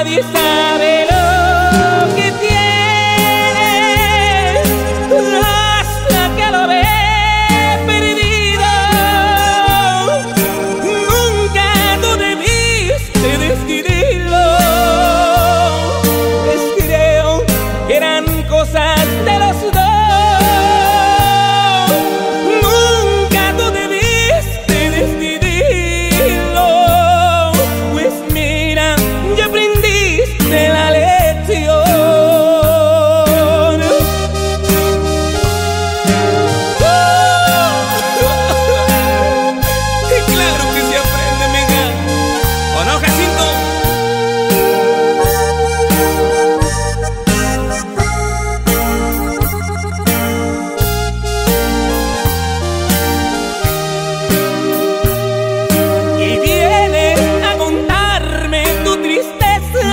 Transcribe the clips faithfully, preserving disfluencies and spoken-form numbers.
Nadie sabe lo que tiene hasta que lo ve perdido. Nunca tú debiste decidirlo, pues creo que eran cosas de los dos. Nunca tú debiste decidirlo, pues mira, ya aprendiste la lección. Y claro que se aprende, amiga. ¿O no, Jacinto? Y vienes a contarme tu tristeza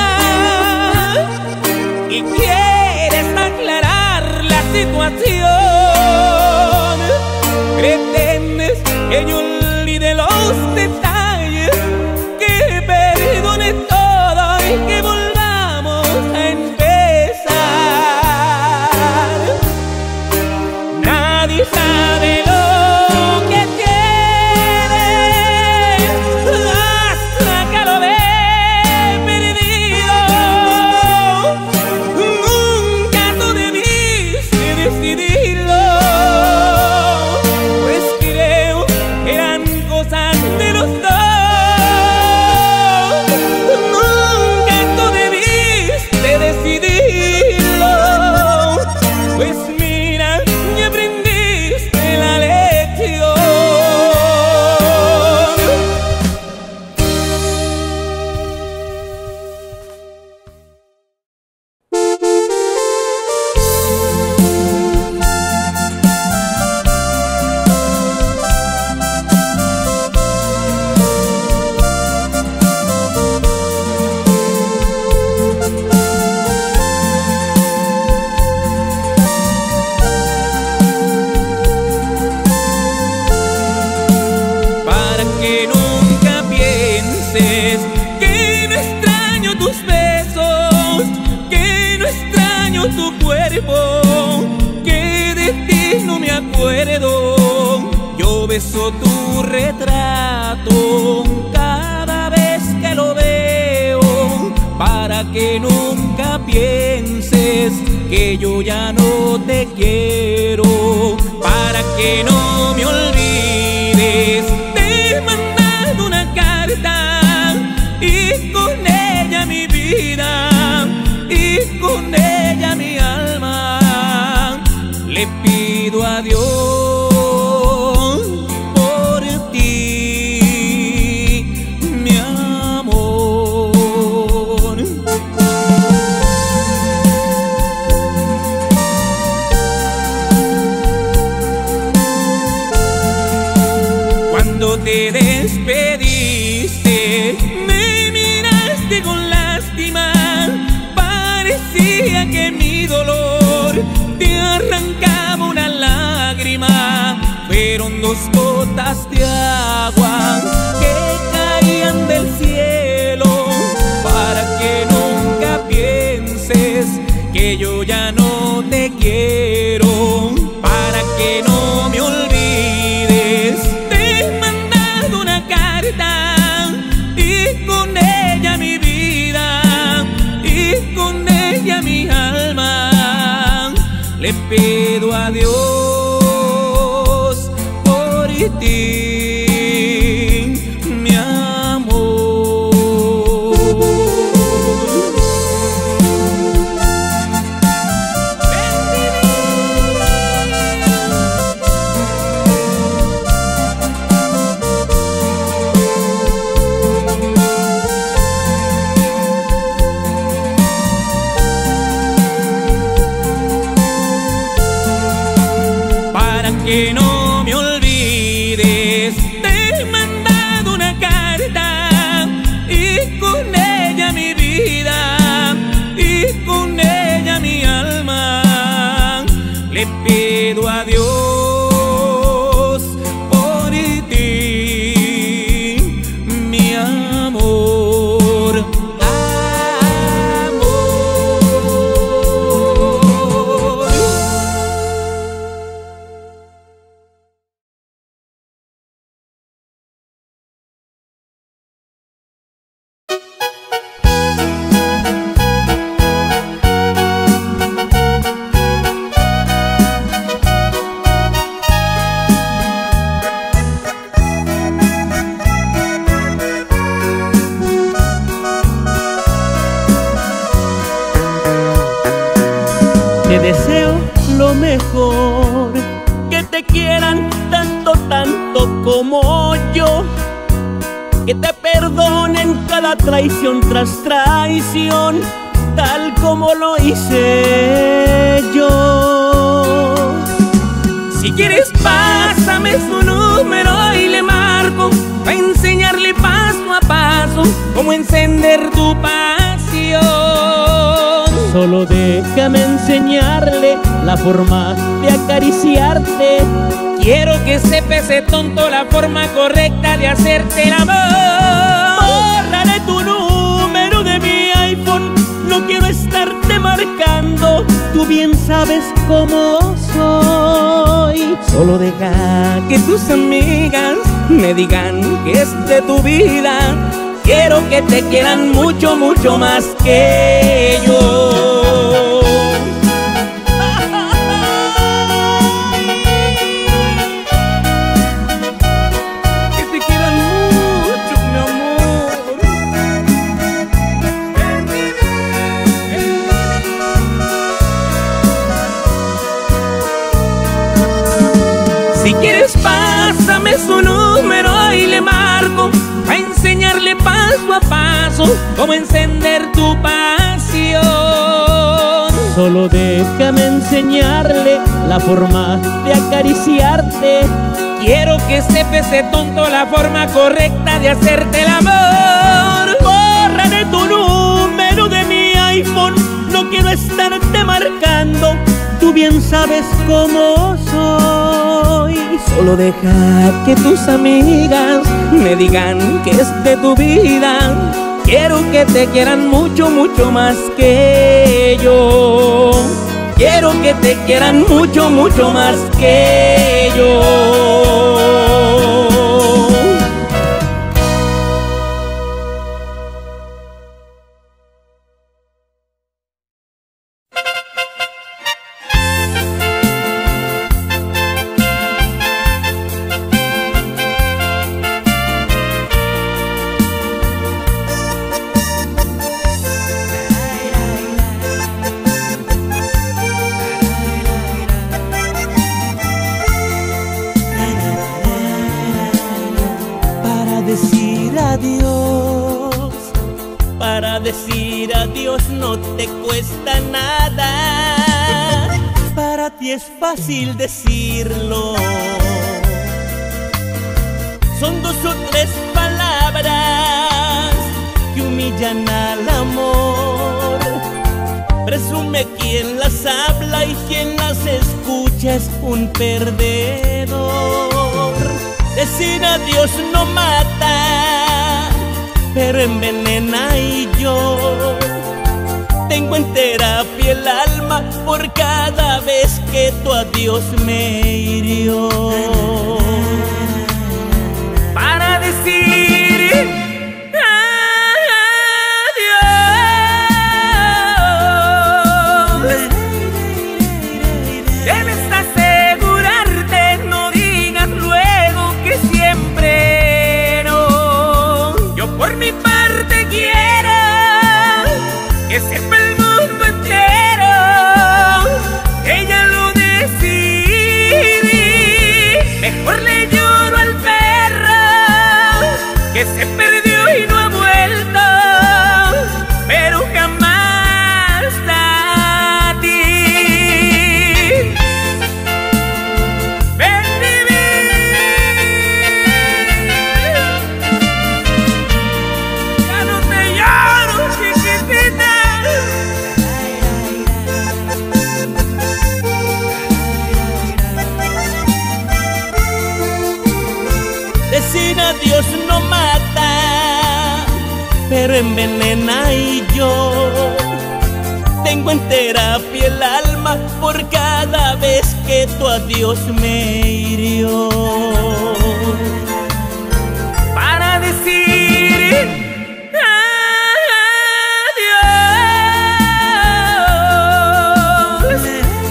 y quieres aclarar la situación. Pretendes que yo olvide los detalles, que perdone todo y que volvamos a empezar. Nadie sabe lo que tiene hasta que lo ve perdido. Nunca tú debiste decidirlo, pues creo que eran cosas de los dos. Nunca tú debiste decidirlo, pues mira, ya aprendiste la lección. Para que nunca pienses que no extraño tus besos, que no extraño tu cuerpo, que de ti no me acuerdo. Yo beso tu retrato cada vez que lo veo, para que nunca pienses que yo ya no te quiero, para que no me olvides. Te he mandado una carta y con ella mi vida y con ella mi alma. Le pido a Dios por ti, mi amor. Cuando te despediste, me miraste con lástima. Parecía que mi dolor te arrancaba una lágrima. Fueron dos gotas de agua que caían del cielo, para que nunca pienses que yo ya no te quiero, para que no me olvides. Te he mandado una carta y con ella mi vida y con ella mi alma. Le pido a Dios por ti, mi amor. Para que no me olvides, te he mandado una carta y con ella mi vida y con ella mi alma. Le pido a Dios por ti, mi amor. Ah. te deseo lo mejor, que te quieran tanto, tanto como yo, que te perdonen cada traición tras traición, tal como lo hice yo. Si quieres pásame su número y le marco, pa' enseñarle paso a paso cómo encender tu pasión. Solo déjame enseñarle la forma de acariciarte. Quiero que sepa ese tonto la forma correcta de hacerte el amor. Bórrale tu número de mi iPhone, no quiero estarte marcando, tú bien sabes cómo soy. Solo deja que tus amigas me digan que es de tu vida. Quiero que te quieran mucho, mucho más que yo. Que te quieran mucho, mi amor. Si quieres pásame su número y le marco, a enseñarle paso a paso cómo encender tu pasión. Solo déjame enseñarle la forma de acariciarte. Quiero que sepa ese tonto la forma correcta de hacerte el amor. Bórrale tu número de mi iPhone, no quiero estarte marcando, tú bien sabes cómo soy. Solo deja que tus amigas me digan que es de tu vida. Quiero que te quieran mucho, mucho más que yo. Quiero que te quieran mucho, mucho más que yo. Para decir adiós no te cuesta nada, para ti es fácil decirlo. Son dos o tres palabras que humillan al amor. Presume quien las habla y quien las escucha es un perdedor. Decir adiós no mata, pero envenena, y yo tengo en terapia el alma por cada vez que tu adiós me hirió. Para decir adiós debes asegurarte, no digas luego que siempre no. Yo por mi parte quiero que sepa el mundo entero que ya lo decidí. Mejor le lloro al perro que se perdió y no ha vuelto, pero jamás a ti. Ven, ya no te lloro, chiquitita. Decir adiós no mata, pero envenena, y yo tengo en terapia el alma por cada vez que tu adiós me hirió. Para decir adiós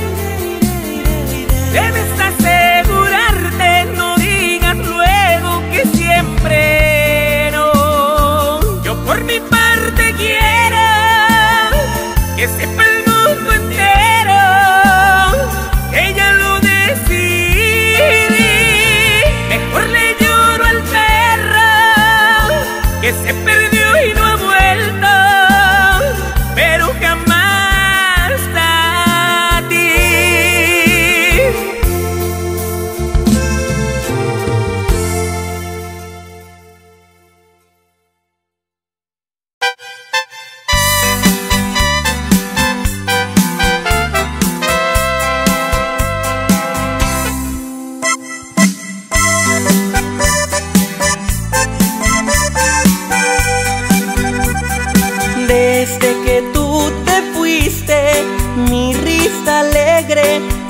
debes asegurarte, no digas luego que siempre no. Yo por mi parte quiero que sepa el mundo entero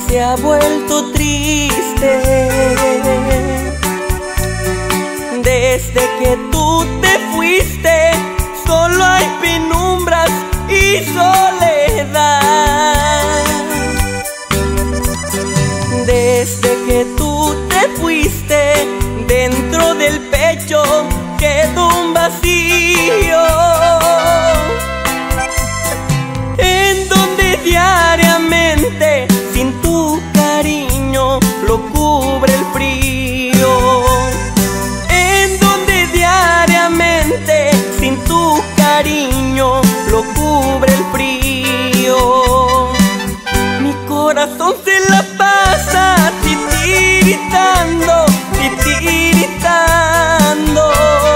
se ha vuelto triste. Desde que tú te fuiste, solo hay penumbras y soledad. Desde que tú te fuiste, dentro del pecho quedó un vacío, en donde diariamente sin tu cariño lo cubre el frío, en donde diariamente sin tu cariño lo cubre el frío. Mi corazón se la pasa titiritando, titiritando.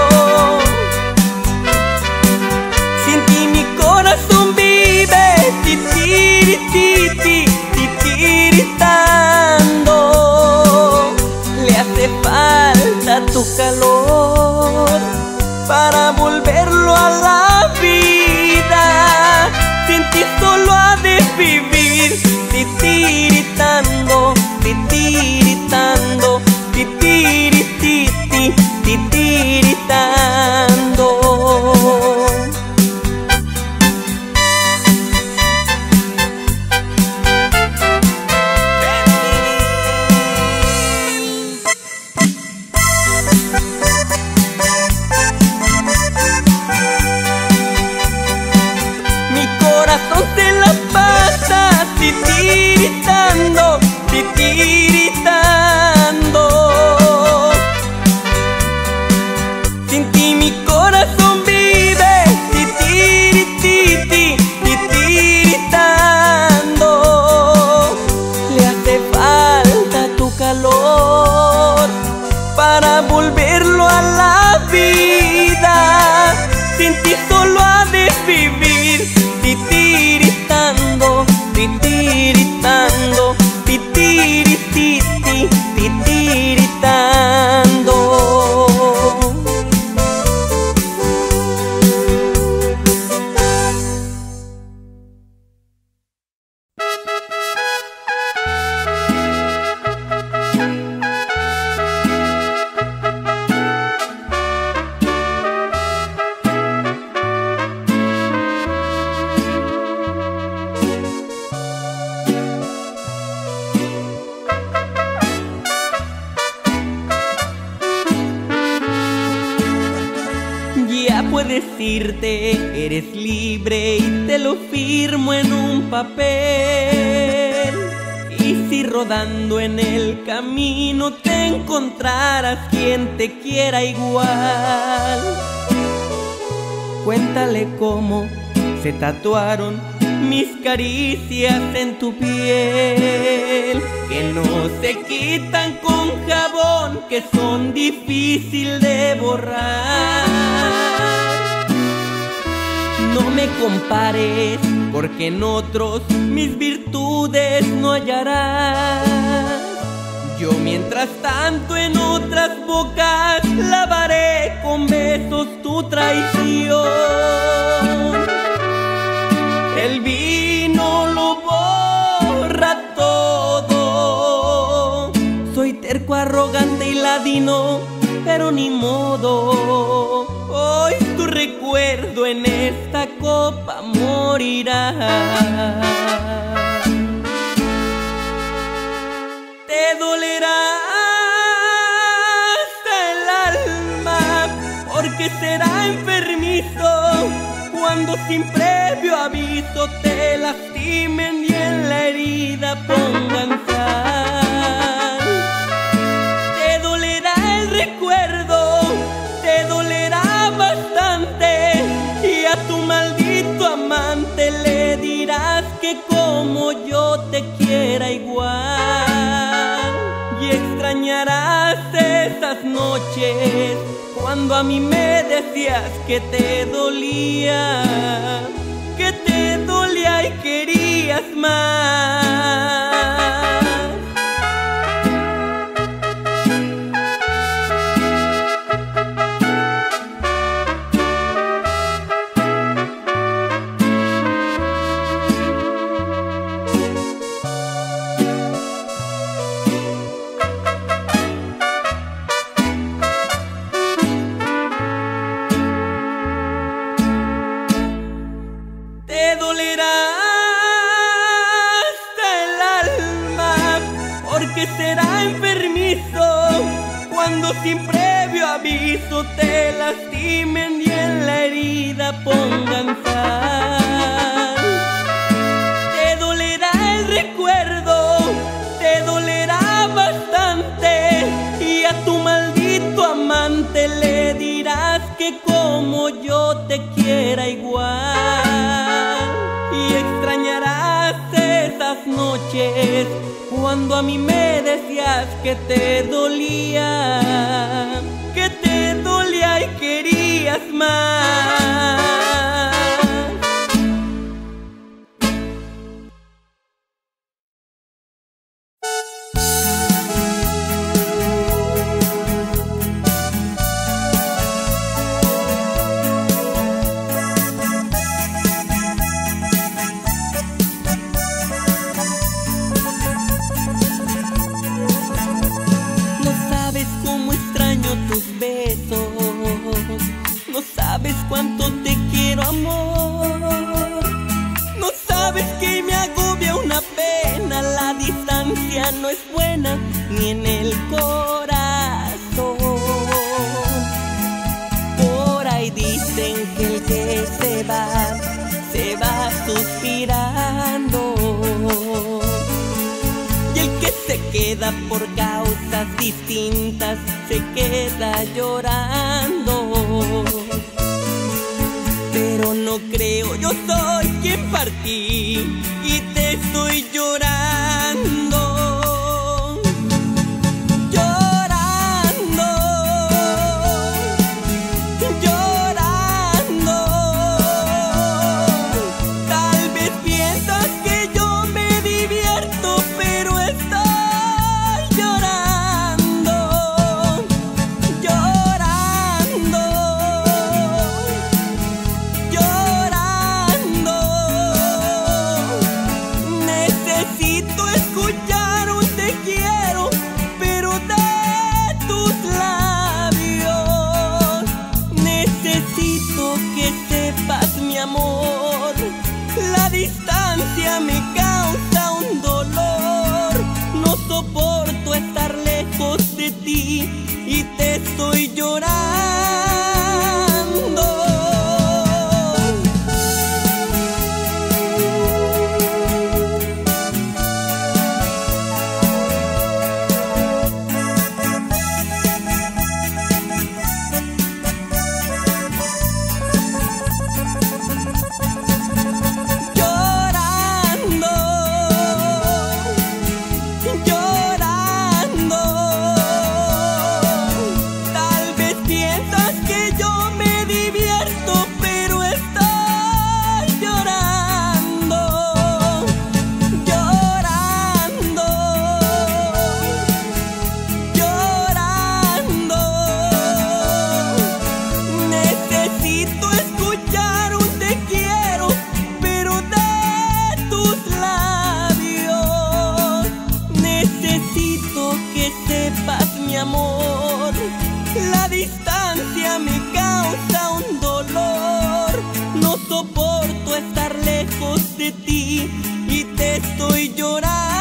Sin ti mi corazón vive titirititi, titiritando. Le hace falta tu calor para volverlo a la vida. Sin ti solo ha de vivir titiritando, titiritando, titirititi, titiritando. Mi corazón se la pasa titiritando, titiritando. Sin ti mi corazón vive titirititi, titiritando. Le hace falta tu calor para volverlo a la vida. Sin ti solo ha de vivir titiritando, titiritando, titirititi, titiritando. Ya puedes irte, eres libre y te lo firmo en un papel. Y si rodando en el camino te encontraras quien te quiera igual, cuéntale cómo se tatuaron mis caricias en tu piel, que no se quitan con jabón, que son difícil de borrar. No me compares, porque en otros mis virtudes no hallarás. Yo mientras tanto en otras bocas lavaré con besos tu traición. El vino lo borra todo. Soy terco, arrogante y ladino, pero ni modo. Hoy tu recuerdo en esta copa morirá. Te dolerá hasta el alma, porque será enfermizo cuando sin previo aviso te lastimen y en la herida pongan sal. Te dolerá el recuerdo, te dolerá bastante, y a tu maldito amante le dirás que como yo te quiera igual. Y extrañarás esas noches cuando a mí me decías que te dolía, que te dolía y querías más. que será enfermizo cuando sin previo aviso te lastimen y en la herida pongan sal. Te dolerá el recuerdo, te dolerá bastante, y a tu maldito amante le dirás que como yo te quiera igual. Y extrañarás esas noches cuando a mí me decías que te dolía, que te dolía y querías más. No sabes cuánto te quiero, amor. No sabes que me agobia una pena. La distancia no es buena ni en el corazón. Por ahí dicen que el que se va, se va suspirando, y el que se queda por causas distintas se queda llorando. Pero no creo, yo soy quien partí y te estoy llorando, llorando, llorando. Tal vez piensas que yo me divierto, pero estoy llorando, llorando, llorando. Necesito escuchar un te quiero, pero de tus labios. Necesito que sepas, mi amor, la distancia me causa un dolor. No soporto estar lejos de ti y te estoy llorando. Amor, la distancia me causa un dolor. No soporto estar lejos de ti y te estoy llorando.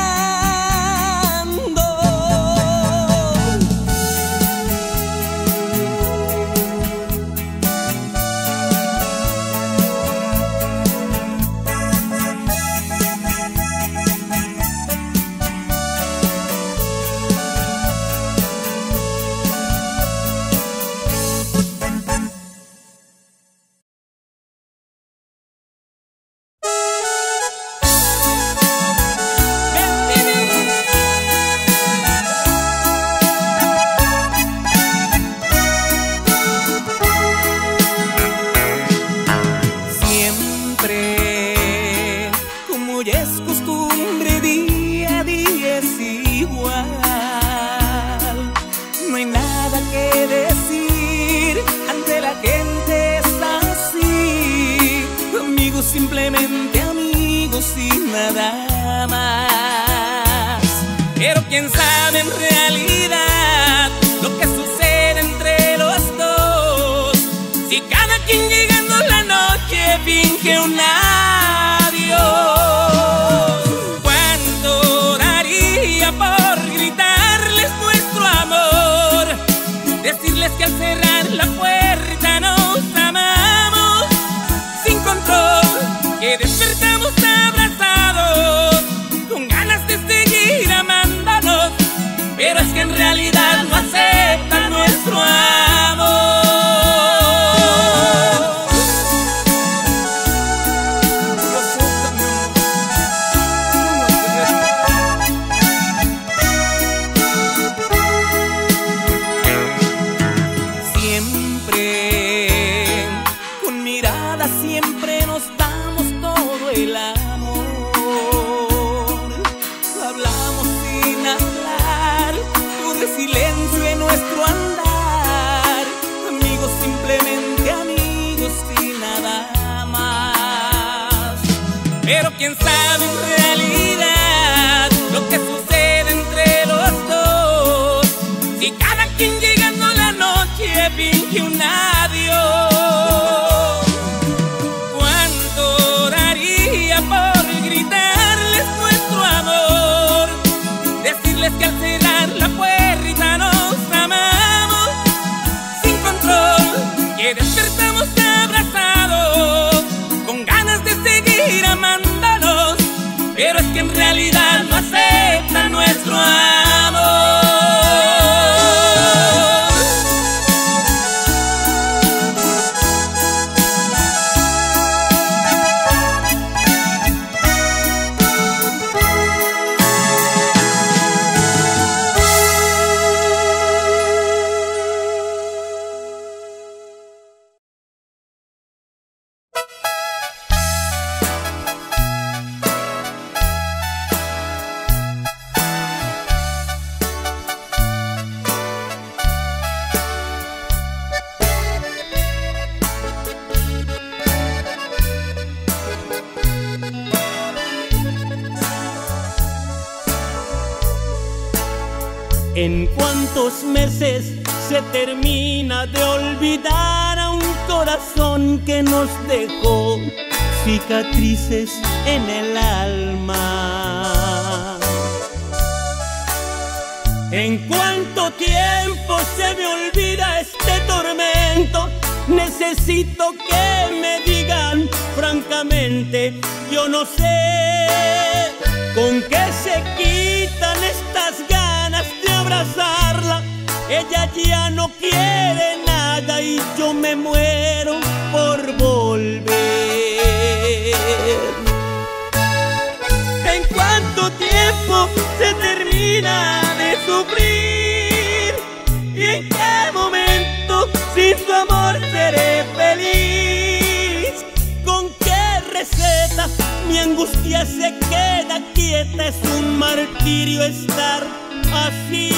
Simplemente amigos y nada más. Pero quién sabe en realidad lo que sucede entre los dos. Si cada quien llegando la noche finge un adiós. ¿Cuánto daría por gritar sabe en realidad lo que sucede entre los dos. Si cada quien llegando la noche finge un adiós, ¿cuánto daría por gritarles nuestro amor? Decirles que al cerrar la puerta nos amamos sin control, que despertamos abrazados con ganas de seguir amándonos, pero es que en realidad no aceptan nuestro amor. ¿En cuántos meses se termina de olvidar a un corazón que nos dejó cicatrices en el alma? ¿En cuánto tiempo se me olvida este tormento? Necesito que me digan francamente, yo no sé con qué se quitan estas ganas de abrazarla. Ella ya no quiere nada y yo me muero por volver. ¿En cuánto tiempo se termina de sufrir? ¿Y en qué momento sin su amor seré feliz? ¿Con qué receta mi angustia se queda quieta? Es un martirio estar así.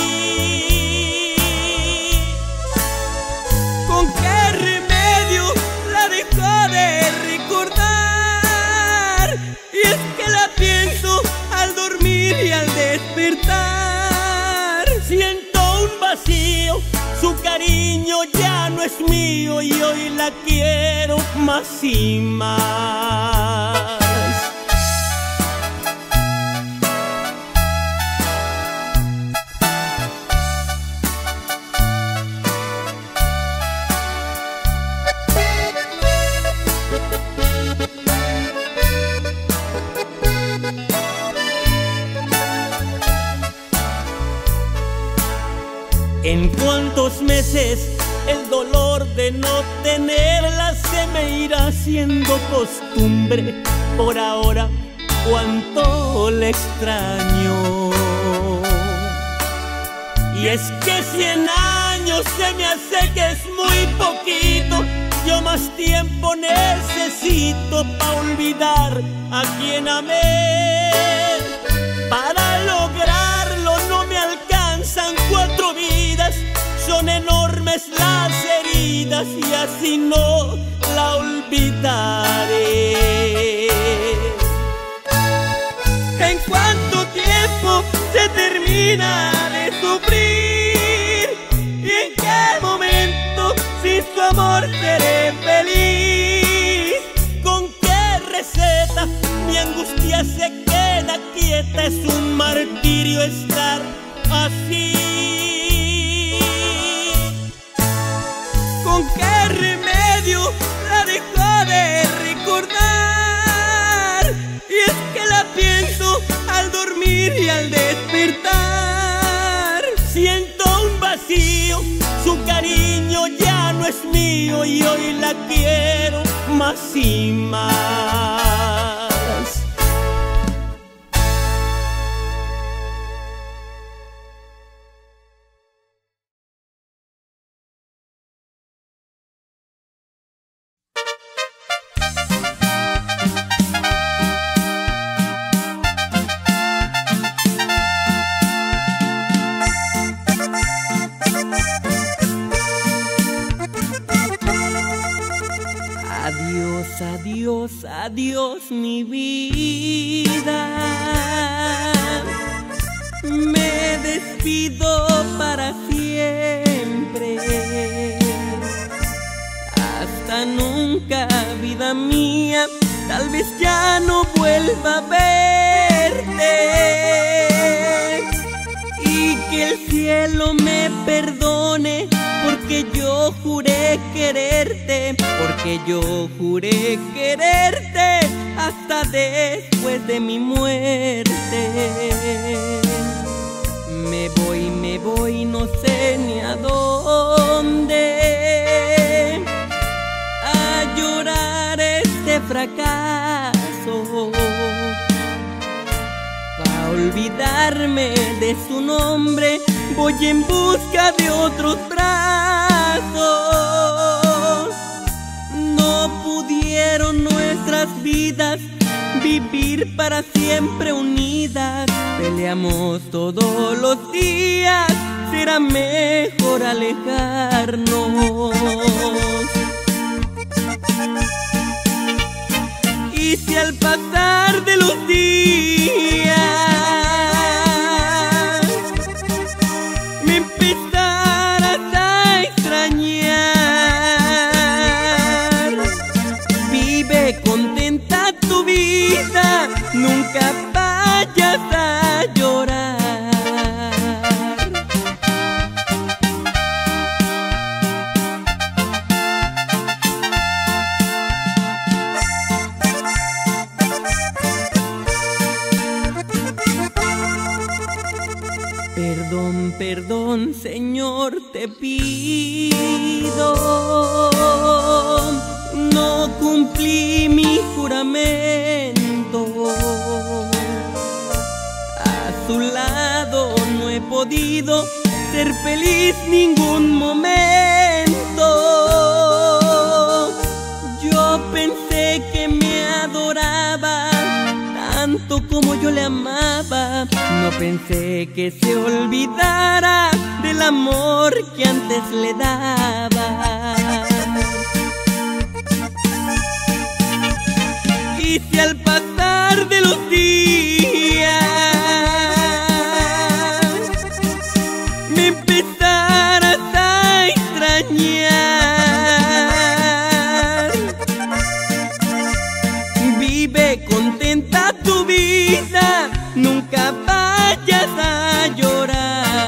¿Con qué remedio la dejo de recordar? Y es que la pienso al dormir y al despertar. Siento un vacío, su cariño ya no es mío y hoy la quiero más y más. ¿En cuántos meses el dolor de no tenerla se me irá haciendo costumbre? Por ahora, cuánto le extraño. Y es que cien años se me hace que es muy poquito. Yo más tiempo necesito para olvidar a quien amé. Para lograrlo no me alcanzan cuatro vidas, son enormes las heridas y así no la olvidaré. ¿En cuánto tiempo se termina de sufrir? ¿Y en qué momento sin su amor seré feliz? ¿Con qué receta mi angustia se queda quieta? Es un martirio estar así. ¿Con qué remedio la dejo de recordar? Y es que la pienso al dormir y al despertar. Siento un vacío, su cariño ya no es mío y hoy la quiero más y más. Adiós, adiós, adiós mi vida. despido para siempre. Hasta nunca, vida mía, tal vez ya no vuelva a verte. Y que el cielo me perdone, porque yo juré quererte, porque yo juré quererte hasta después de mi muerte. Me voy, me voy, no sé ni a dónde, a llorar este fracaso, pa' olvidarme de su nombre. Voy en busca de otros brazos. No pudieron nuestras vidas vivir para siempre unidas. Peleamos todos los días, será mejor alejarnos. Y si al pasar de los días me empezaras a extrañar, vive contenta tu vida, nunca vayas a llorar. Perdón, perdón, Señor, te pido. No cumplí mi juramento. A su lado no he podido ser feliz ningún momento. Yo pensé que me adoraba tanto como yo le amaba. No pensé que se olvidara del amor que antes le daba. Y si al pasar de los días me empezaras a extrañar, vive contenta tu vida, nunca vayas a llorar.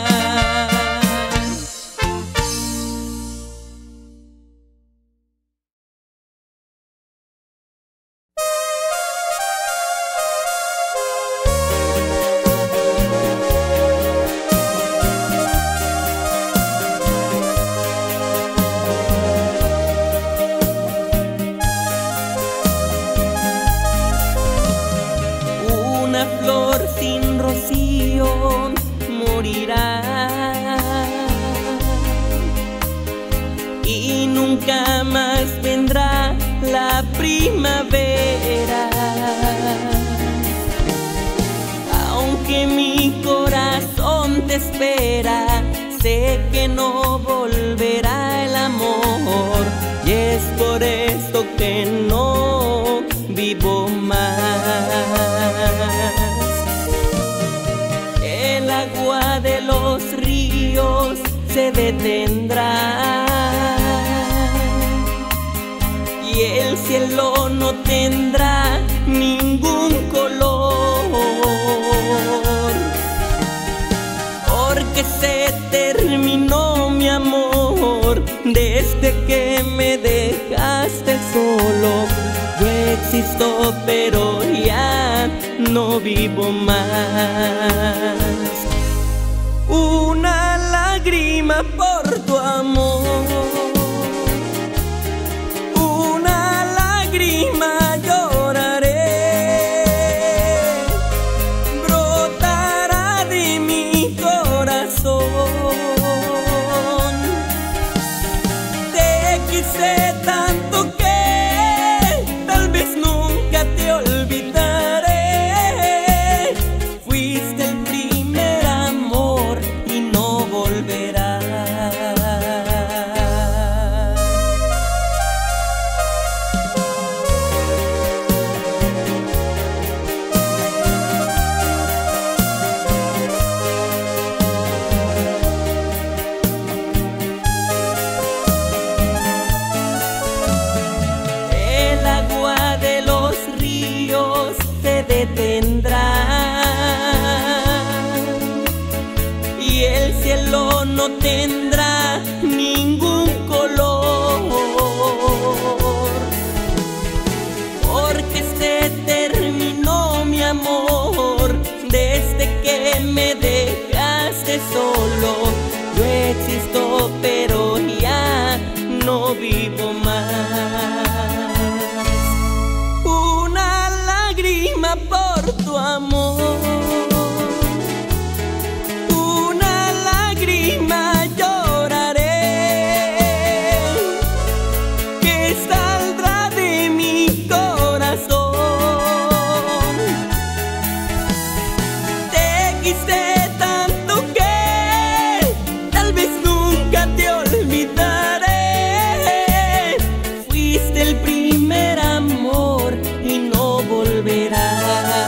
Una flor sin rocío morirá y nunca más vendrá la primavera. Aunque mi corazón te espera, sé que no volverá el amor, y es por esto que no vivo más. El agua de los ríos se detendrá y el cielo no tendrá ningún color, porque se terminó mi amor desde que me dejaste solo. Yo existo pero ya no vivo más. Una lágrima por tu amor, una lágrima lloraré, brotará de mi corazón. Te quise tanto que tal vez nunca te olvidaré. Fuiste el primer amor y no volverás. no tendrá ningún color, porque se terminó mi amor desde que me dejaste solo. Yo existo pero ya no vivo más. Una lágrima por tu amor, una lágrima lloraré, que saldrá de mi corazón. Te quise tanto que tal vez nunca te olvidaré. Fuiste el primer amor y no volverás.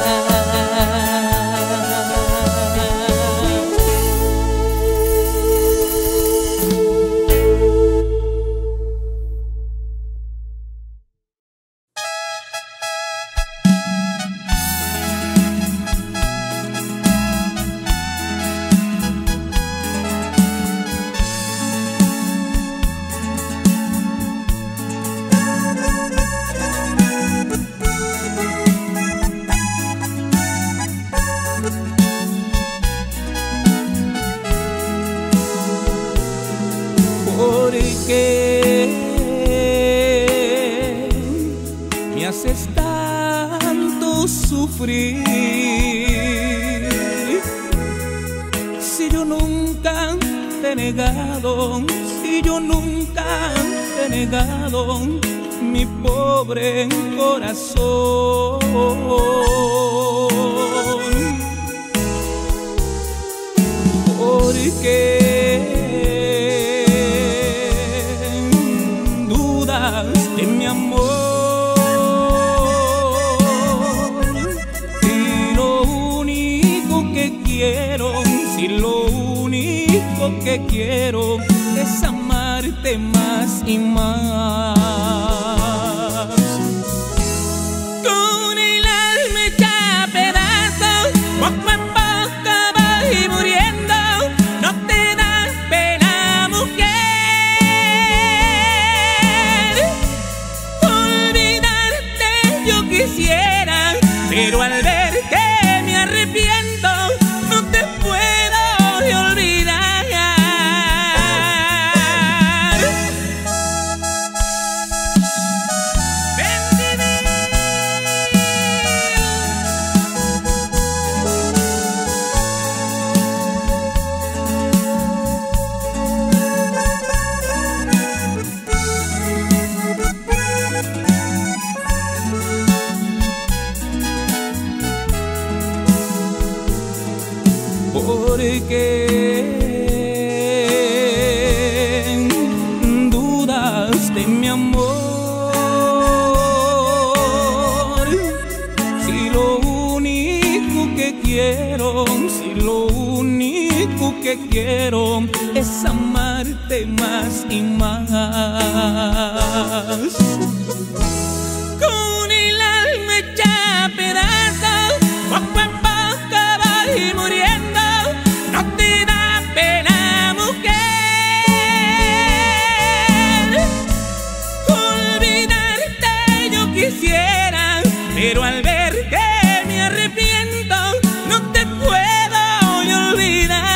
¿Por qué me haces tanto sufrir? Si yo nunca te he negado, si yo nunca te he negado mi pobre corazón. ¿Por qué de mi amor? Si lo único que quiero, si lo único que quiero es amarte más y más. Con el alma hecha a pedazos, poco a poco voy muriendo. No te das pena, mujer. Quisiera, pero al ver que me arrepiento, no te puedo olvidar. Ven, vivir. Porque dudas de mi amor. Si lo único que quiero, si lo único que quiero es amarte más y más. Con el alma hecha a pedazos, poco a poco voy muriendo. No te da pena, mujer, olvidarte yo quisiera, pero al ver que me arrepiento, no te puedo olvidar.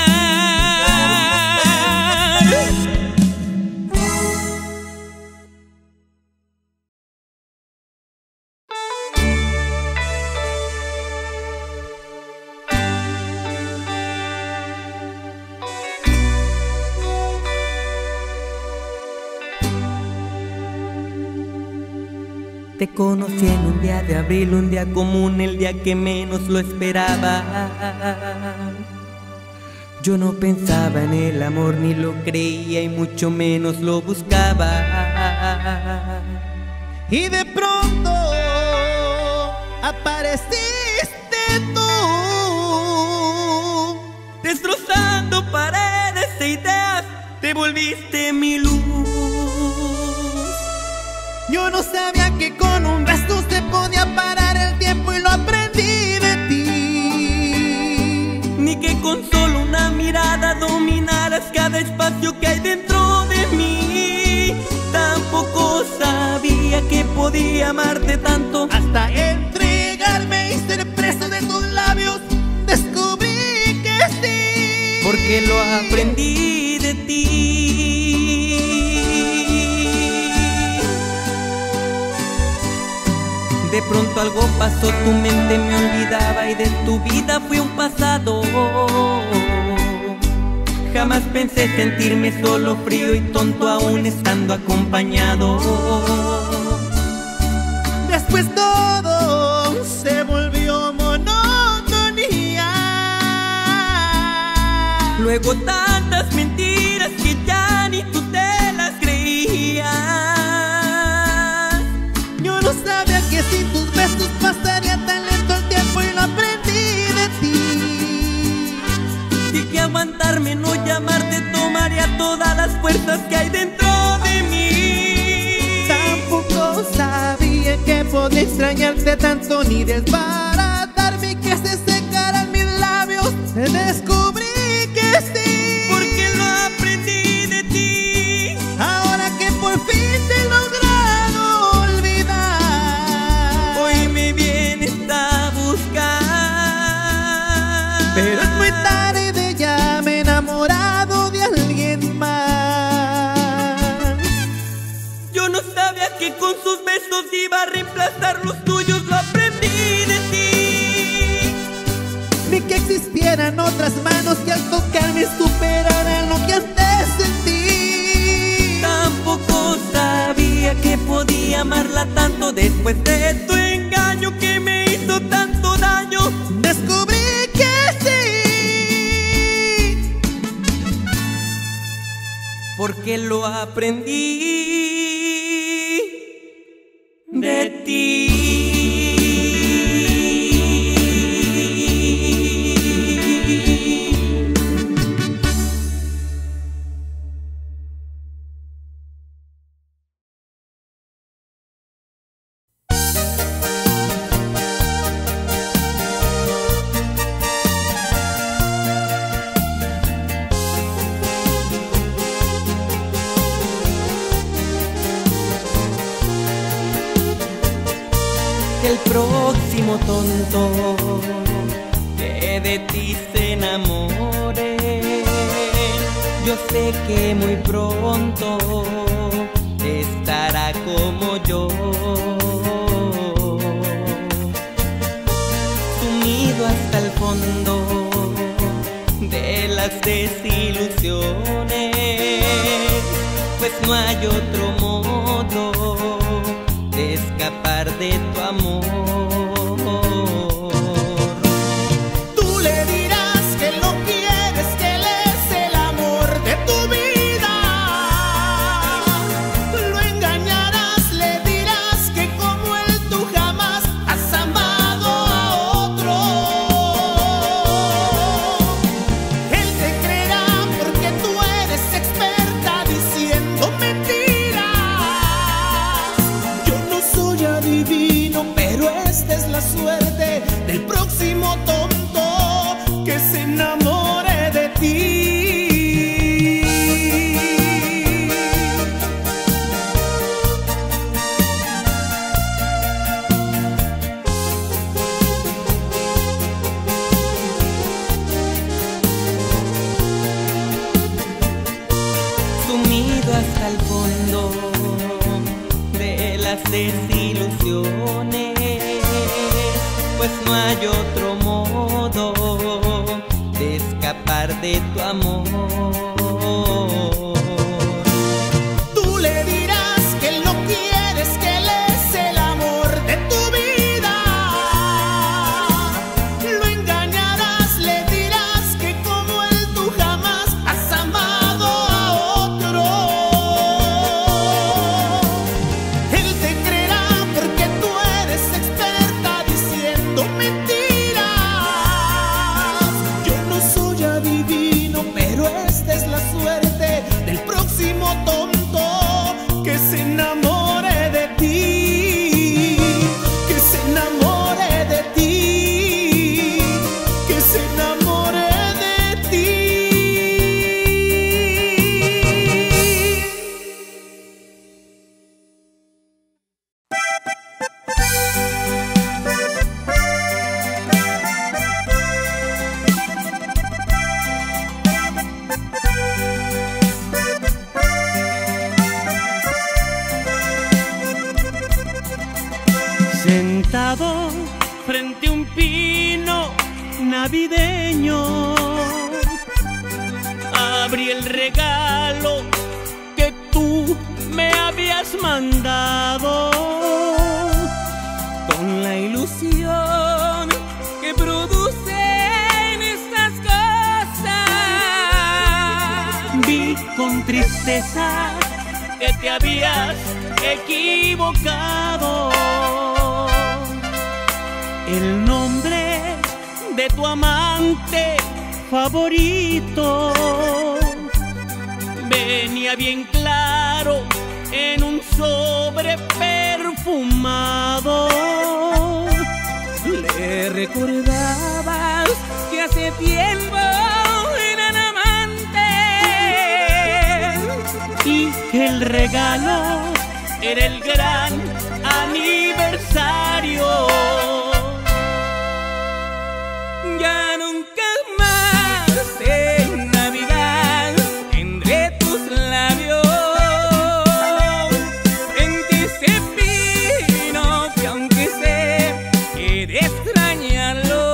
Te conocí en un día de abril, un día común, el día que menos lo esperaba. Yo no pensaba en el amor, ni lo creía y mucho menos lo buscaba. Y de pronto apareciste tú, destrozando paredes e ideas, te volviste mi luz. Yo no sabía que con un beso se podía parar el tiempo y lo aprendí de ti. Ni que con solo una mirada dominaras que espacio que hay dentro de mí. Tampoco sabía que podía amarte tanto, hasta entregarme y ser presa de tus labios descubrí que sí, porque lo aprendí de ti. De pronto algo pasó, tu mente me olvidaba y de tu vida fui un pasado. Jamás pensé sentirme solo, frío y tonto aún estando acompañado. Después todo se volvió monotonía. Luego tantas mentiras que ya ni tú te las creías. Yo no sabía que sin tus besos pasaría tan lento el tiempo y lo aprendí de ti. Y que aguantarme, no llamarte, tomaría todas las fuerzas que hay dentro de mí. Tampoco sabía que podía extrañarte tanto ni desbaratarme y que se secaran mis labios. Descubrí que sí, porque lo aprendí de ti. Ahora que por fin te he logrado olvidar, hoy me vienes a buscar. pero es muy tarde, ya me he enamorado de alguien más. Yo no sabía que con sus besos iba a reemplazar los tuyos, lo aprendí de ti. Ni que existieran otras manos que al tocarme superaran lo que antes sentí. Tampoco sabía que podía amarla tanto después de tu engaño que me hizo tanto daño. Descubrí que sí, porque lo aprendí de ti. Que el próximo tonto que de ti se enamore, yo sé que muy pronto estará como yo, sumido hasta el fondo de las desilusiones, pues no hay otro modo de escapar de tu amor. tú le dirás que lo quieres, que él es el amor de tu vida. Lo engañarás, le dirás que como él tú jamás has amado a otro. Él te creerá porque tú eres experta diciendo mentiras. Yo no soy adivino, pero esta es la suerte del próximo tonto que se enamore de ti. Sumido hasta el fondo de las desilusiones, pues no hay otro modo de escapar de tu amor. Tú le dirás que lo quieres, que él es el amor de tu vida. Lo engañarás, le dirás que como él tú jamás has amado a otro. Él te creerá porque tú eres experta diciendo mentiras. Yo no soy adivino, pero esta es la suerte navideño. Abrí el regalo que tú me habías mandado, con la ilusión que producen estas cosas. Vi con tristeza que te habías equivocado. El nombre de tu amante favorito venía bien claro en un sobre perfumado. Le recordabas que hace tiempo eran amantes y que el regalo era el gran aniversario. Ya nunca más en Navidad tendré tus labios. En ti se vino que aunque sé que de extrañarlo,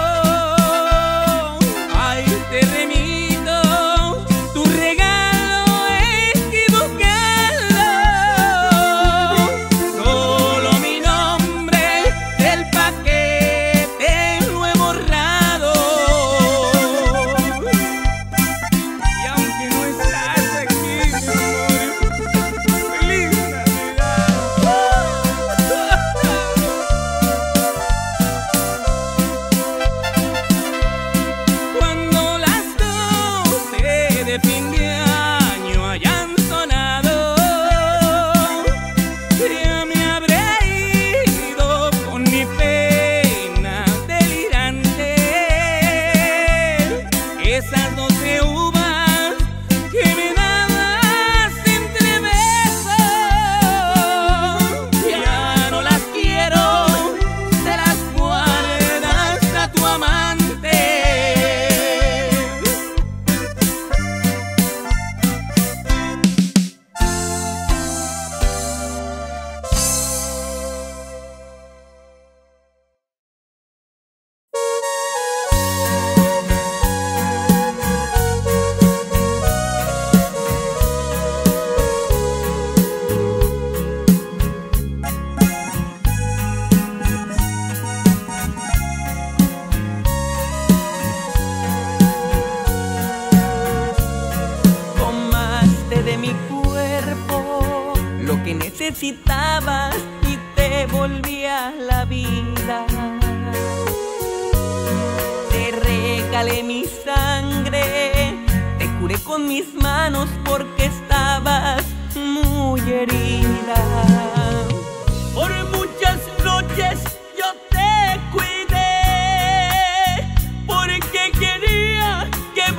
ay, te remito tu regalo equivocado. Solo mi nombre del paquete lo he borrado. Y aunque no estás aquí, mi amor, feliz Navidad. Cuando las doce de fin de año hayan sonado, ya me habré ido con mi pena delirante. Esas doce uvas que me dabas entre besos, ya no las quiero, te las guardas a tu amante. Tomaste de mi cuerpo lo que necesitabas y te volvía la vida. Te regalé mi sangre, te curé con mis manos porque estabas muy herida. Por muchas noches yo te cuidé porque quería que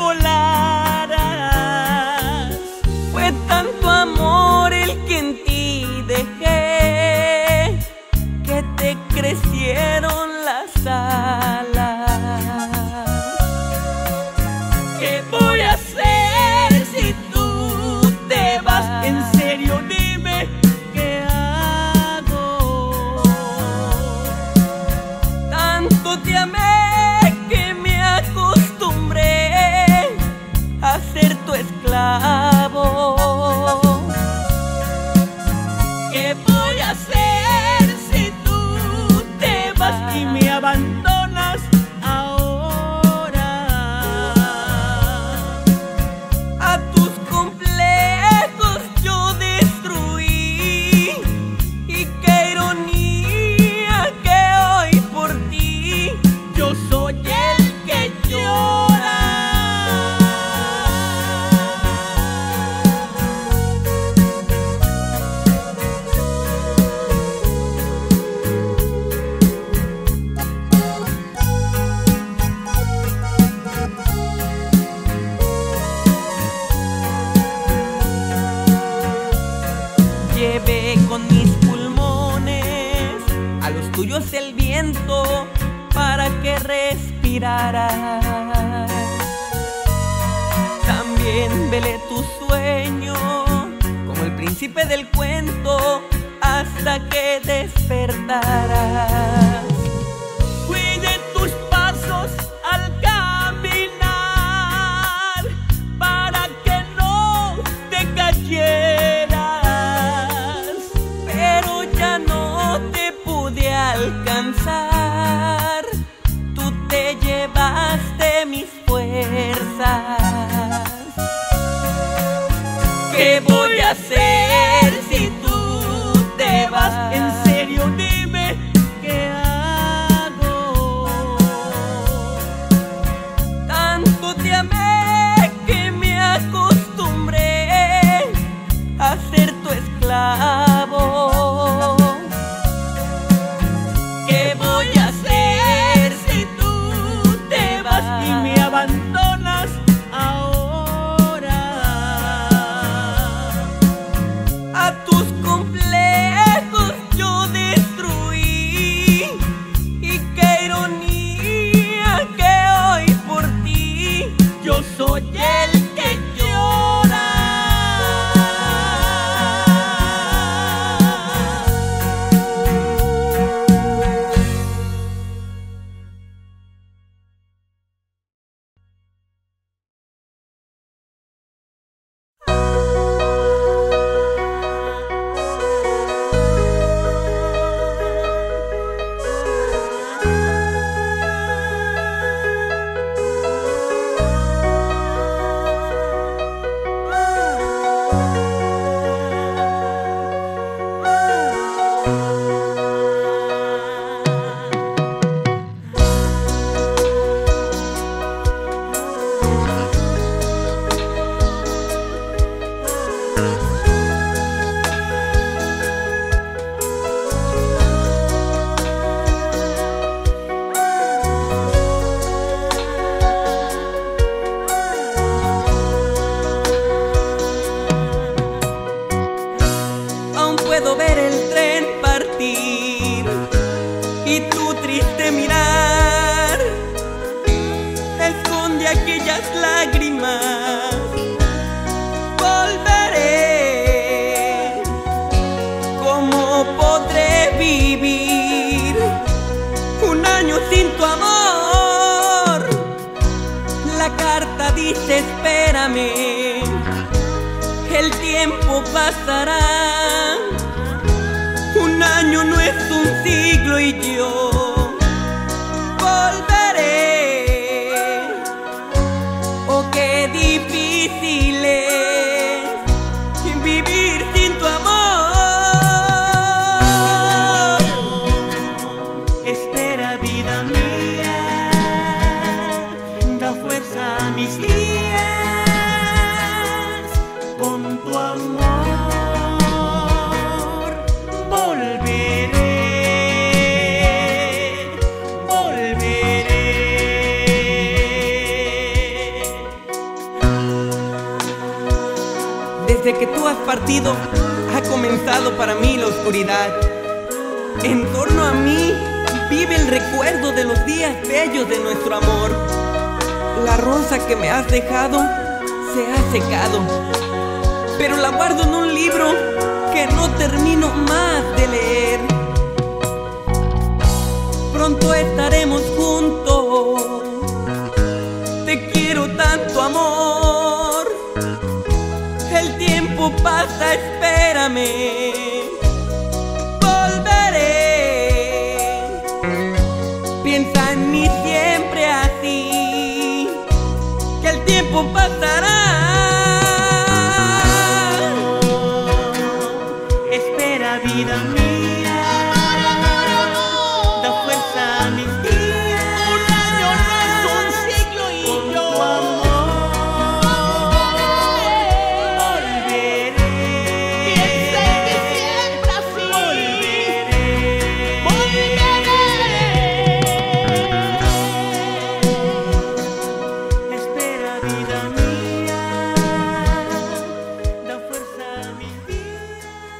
volaras. Fue tanto amor el que en ti dejé que te crecieron las alas. ¿Qué voy a hacer si tú te vas? En serio, dime qué hago. Tanto te amé que me acostumbré a ser tu esclavo. ¿Qué voy a hacer si tú te vas y me abandonas ahora? A tus complejos yo destruí, y qué ironía que hoy por ti yo soy el que llora. Llevé con mis pulmones a los tuyos el viento para que respiraras. También velé tu sueño como el príncipe del cuento hasta que despertaras. Cuide tus pasos llevaste mis fuerzas. ¿Qué voy a hacer si tú te vas? En serio, dime qué hago. Tanto te amé que me acostumbré a ser tu esclavo. ¿Qué voy a hacer si tú te vas Y me abandonas ahora? A tus complejos yo destruí, y qué ironía que hoy por ti yo soy el que llora. Aún puedo ver el tren partir y tu triste mirar esconde aquellas lágrimas. Volveré, ¿cómo podré vivir un año sin tu amor? La carta dice espérame, el tiempo pasará. Un año no es un siglo y yo volveré. Oh, qué difícil es vivir sin tu amor. Espera, vida mía, da fuerza a mis días. Con tu amor volveré, volveré. Desde que tú has partido, ha comenzado para mí la oscuridad. En torno a mí vive el recuerdo de los días bellos de nuestro amor. La rosa que me has dejado se ha secado, pero la guardo en un libro que no termino más de leer. Pronto estaremos juntos, te quiero tanto, amor. El tiempo pasa, espérame, volveré. Piensa en mí siempre así, que el tiempo pasará. Espera, vida mía, da fuerza a mis días. Un año no es un siglo y con yo tu amor volveré. Piensa en mí siempre así, volveré, volveré. Espera, vida mía, da fuerza a mis días.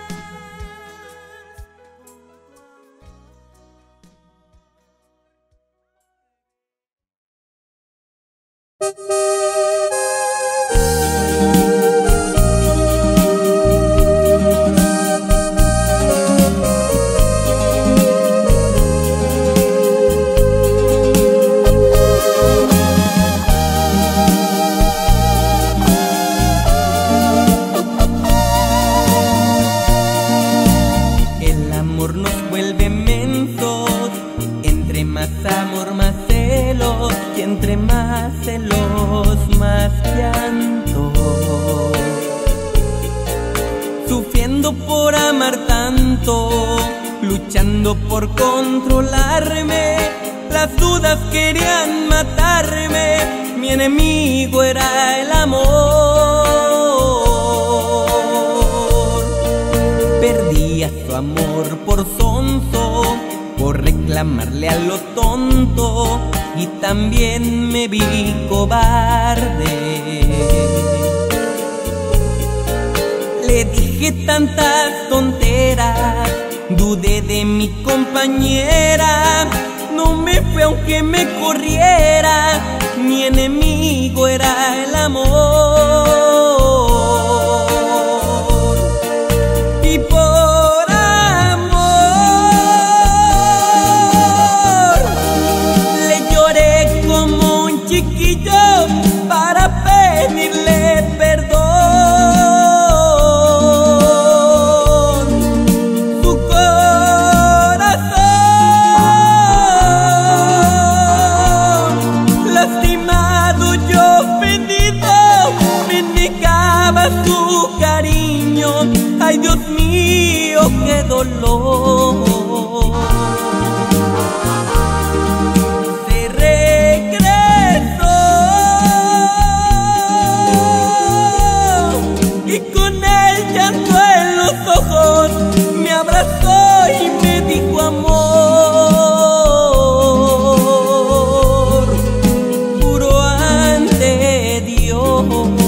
El amor nos vuelve mensos, entre más amor más celos. entre más celos, más llanto, sufriendo por amar tanto, luchando por controlarme. Las dudas querían matarme, mi enemigo era el amor. Perdía su amor por sonso, por reclamarle a lo tonto, y también me vi cobarde. Le dije tantas tonteras, dudé de mi compañera. No me fue aunque me corriera, mi enemigo era el amor. Y por amor le lloré como un chiquillo para pedirle perdón. Su cariño, ay Dios mío, qué dolor. Se regresó y con el llanto en los ojos me abrazó y me dijo amor, juro ante Dios.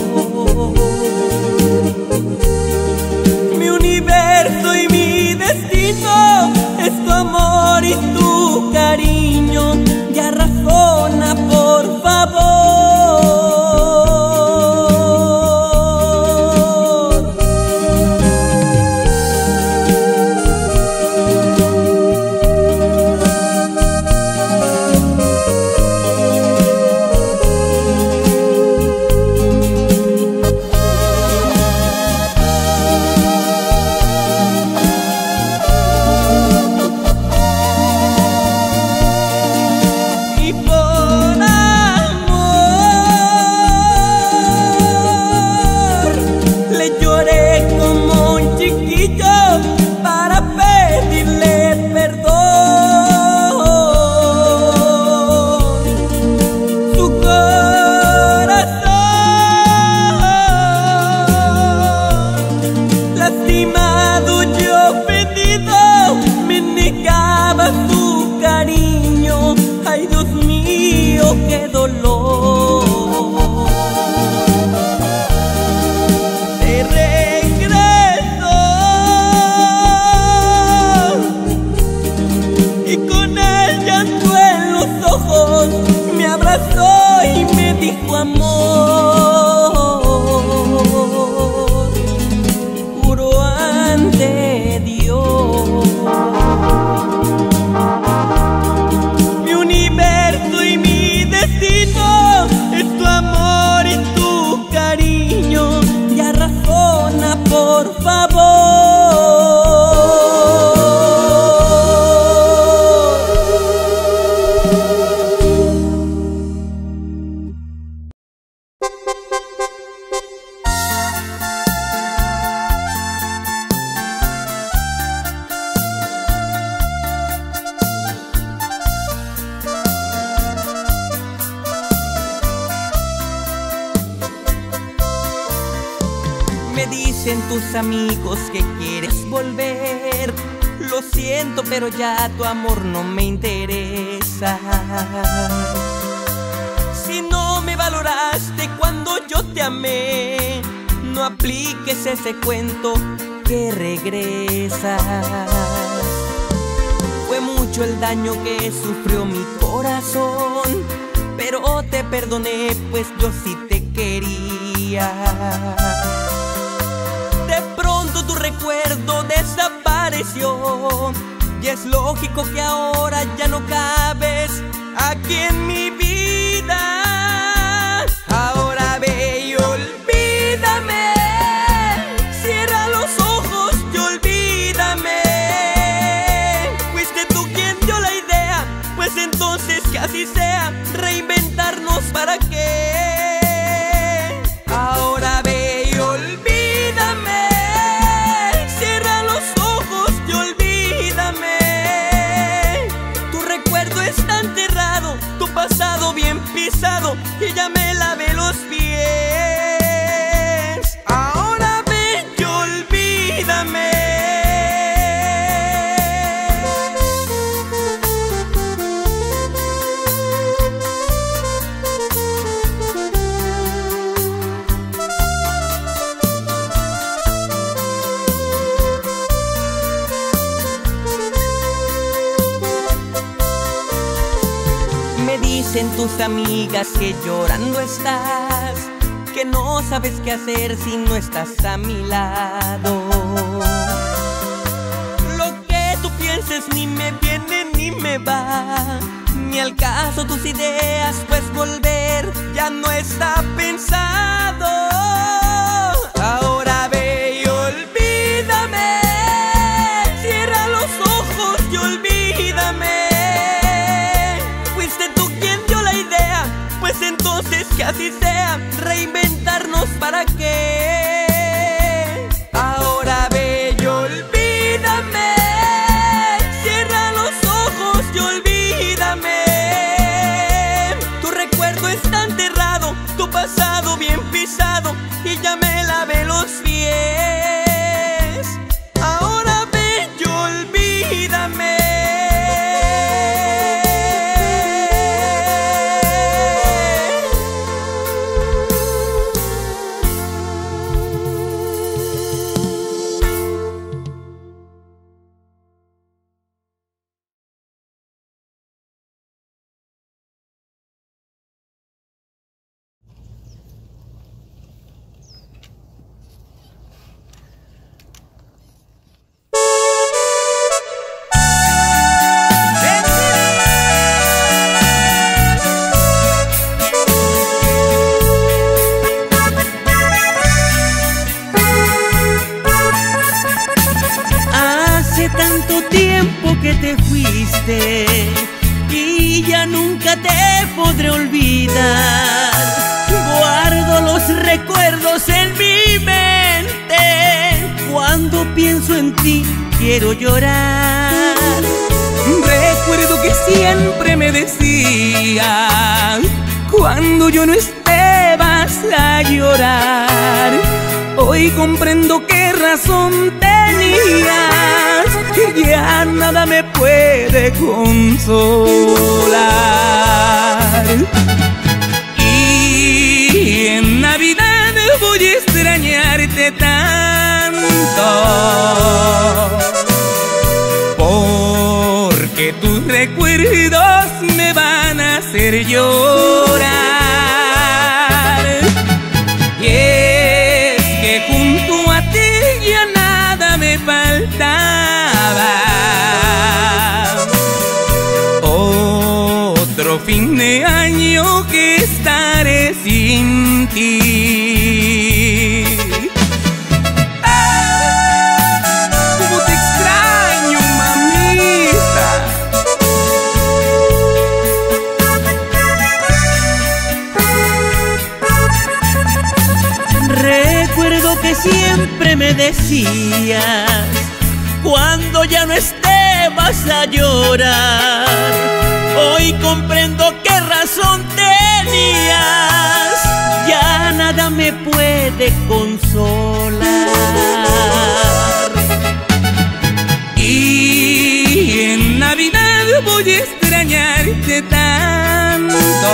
Es tu amor y tu cariño, ya razona por favor. Para pedirle perdón, su corazón lastimado y ofendido me negaba su cariño, ay Dios mío, qué dolor. Me abrazó y me dijo amor, juro ante Dios. Mi universo y mi destino es tu amor y tu cariño, ya razona por favor. Me dicen tus amigos que quieres volver. Lo siento, pero ya tu amor no me interesa. Si no me valoraste cuando yo te amé, no apliques ese cuento que regresas. Fue mucho el daño que sufrió mi corazón, pero te perdoné, pues yo sí te quería. De pronto tu recuerdo desapareció, y es lógico que ahora ya no cabes aquí en mi vida. Ahora ve y olvídame, cierra los ojos y olvídame. Fuiste tú quien dio la idea, pues entonces que así sea, reinventar para qué. Ahora ve y olvídame, cierra los ojos y olvídame. Tu recuerdo está enterrado, tu pasado bien pisado, y ya me lavé los pies. Ahora ve y olvídame. Me dicen tus amigas que llorando estás, que no sabes qué hacer si no estás a mi lado. Lo que tú pienses ni me viene ni me va, ni al caso tus ideas, pues volver ya no está pensado. Ahora ve y olvídame, cierra los ojos y olvídame. Pues entonces que así sea, reinventarnos para qué. Ahora ve y olvídame, cierra los ojos y olvídame. Tu recuerdo está enterrado, tu pasado bien pisado, y ya me lavé los pies. Ahora ve y olvídame. Que te fuiste y ya nunca te podré olvidar. Guardo los recuerdos en mi mente, cuando pienso en ti quiero llorar. Recuerdo que siempre me decías, cuando yo no esté vas a llorar. Hoy comprendo qué razón tenías, que ya nada me puede consolar. Y en Navidad voy a extrañarte tanto, porque tus recuerdos me van a hacer llorar. Y es que junto a ti ya nada me faltaba. Otro fin de año que estaré sin ti. ¡Ah! ¡Cómo te extraño, mamita! Recuerdo que siempre me decías, cuando ya no esté vas a llorar. Hoy comprendo qué razón tenías, ya nada me puede consolar. Y en Navidad voy a extrañarte tanto,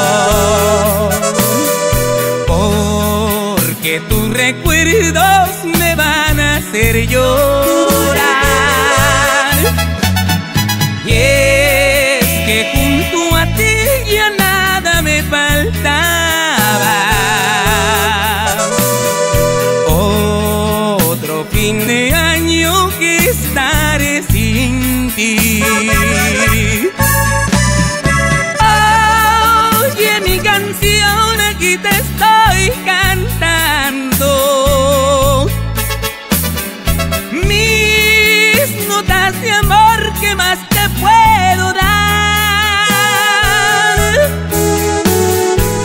porque tus recuerdos me van a hacer llorar. Y es que junto a ti ya nada me faltaba. Otro fin de año que estaré sin ti. Oye mi canción, aquí te estoy cantando mis notas de amor, ¿qué más te puedo dar?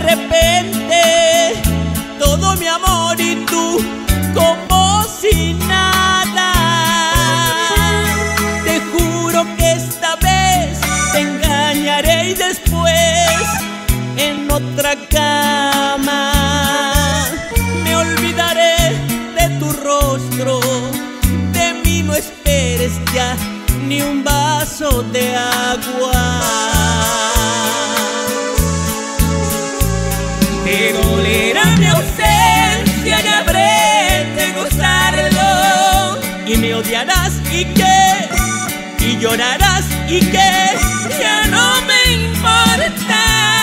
repente todo mi amor y tú como si nada. Te juro que esta vez te engañaré y después en otra cama me olvidaré de tu rostro. De mí no esperes ya ni un vaso de agua. Te dolerá mi ausencia y habré de gozarlo. Y me odiarás y qué, y llorarás y qué, ya no me importa.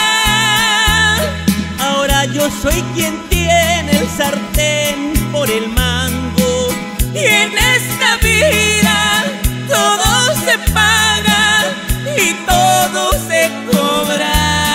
Ahora yo soy quien tiene el sartén por el mango. Y en esta vida todo se paga y todo se cobra.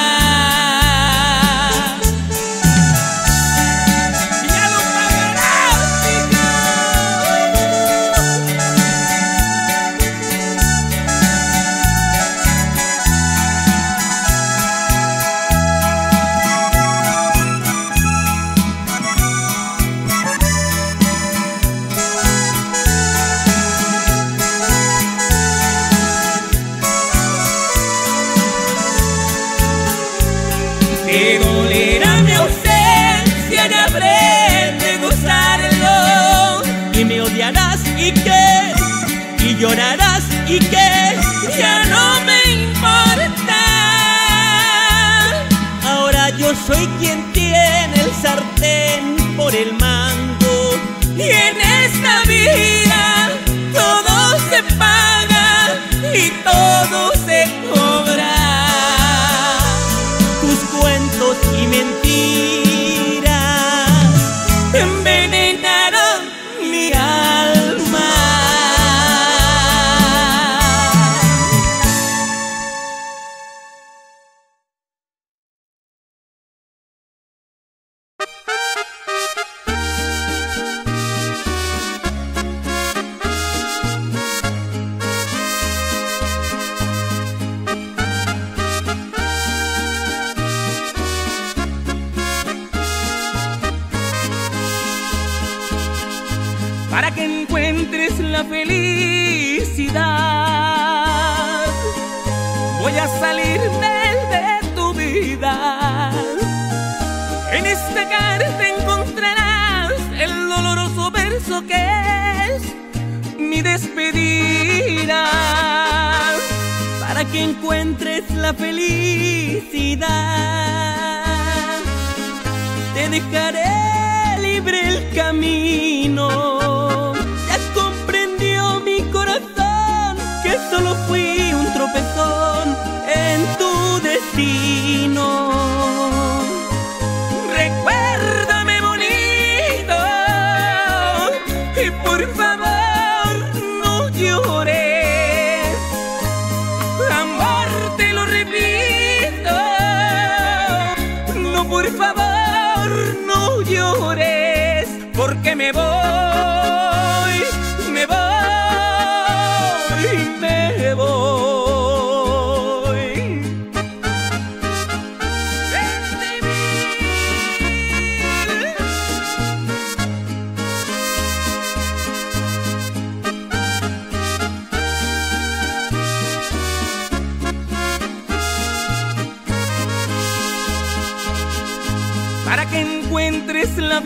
Te dolerá mi ausencia y habré de gozarlo. Y me odiarás y qué, y llorarás y qué, ya no me importa. Ahora yo soy quien tiene el sartén por el mango. Y en esta vida todo se paga y todo se cobra. Cuentos y mentiras envenenaron mi alma. Para que encuentres la felicidad, voy a salirme de tu vida. En esta carta encontrarás el doloroso verso que es mi despedida. Para que encuentres la felicidad, te dejaré libre el camino. Solo fui un tropezón en tu destino. Recuérdame bonito y por favor no llores. Amor, te lo repito, no, por favor no llores, porque me voy, me voy. Me voy. Para que encuentres la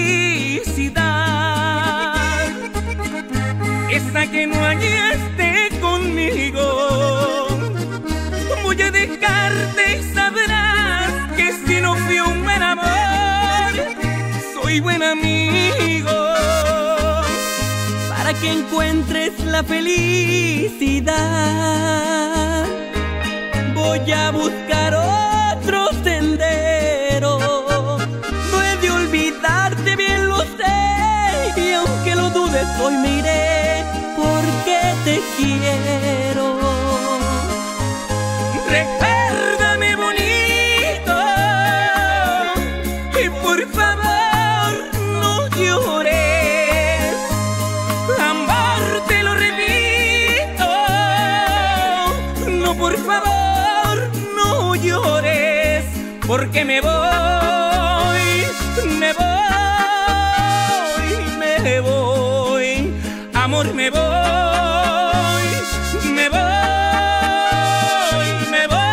felicidad, esa que no hallaste conmigo, voy a dejarte y sabrás que si no fui un buen amor, soy buen amigo. Para que encuentres la felicidad, voy a buscar otro sendero. No he de olvidarte, bien lo sé, y aunque lo dudes hoy me iré, porque te quiero. Recuérdame bonito y por favor no llores. Amor, te lo repito, no, por favor no llores, porque me voy, me voy, me voy, amor, me voy, me voy, me voy.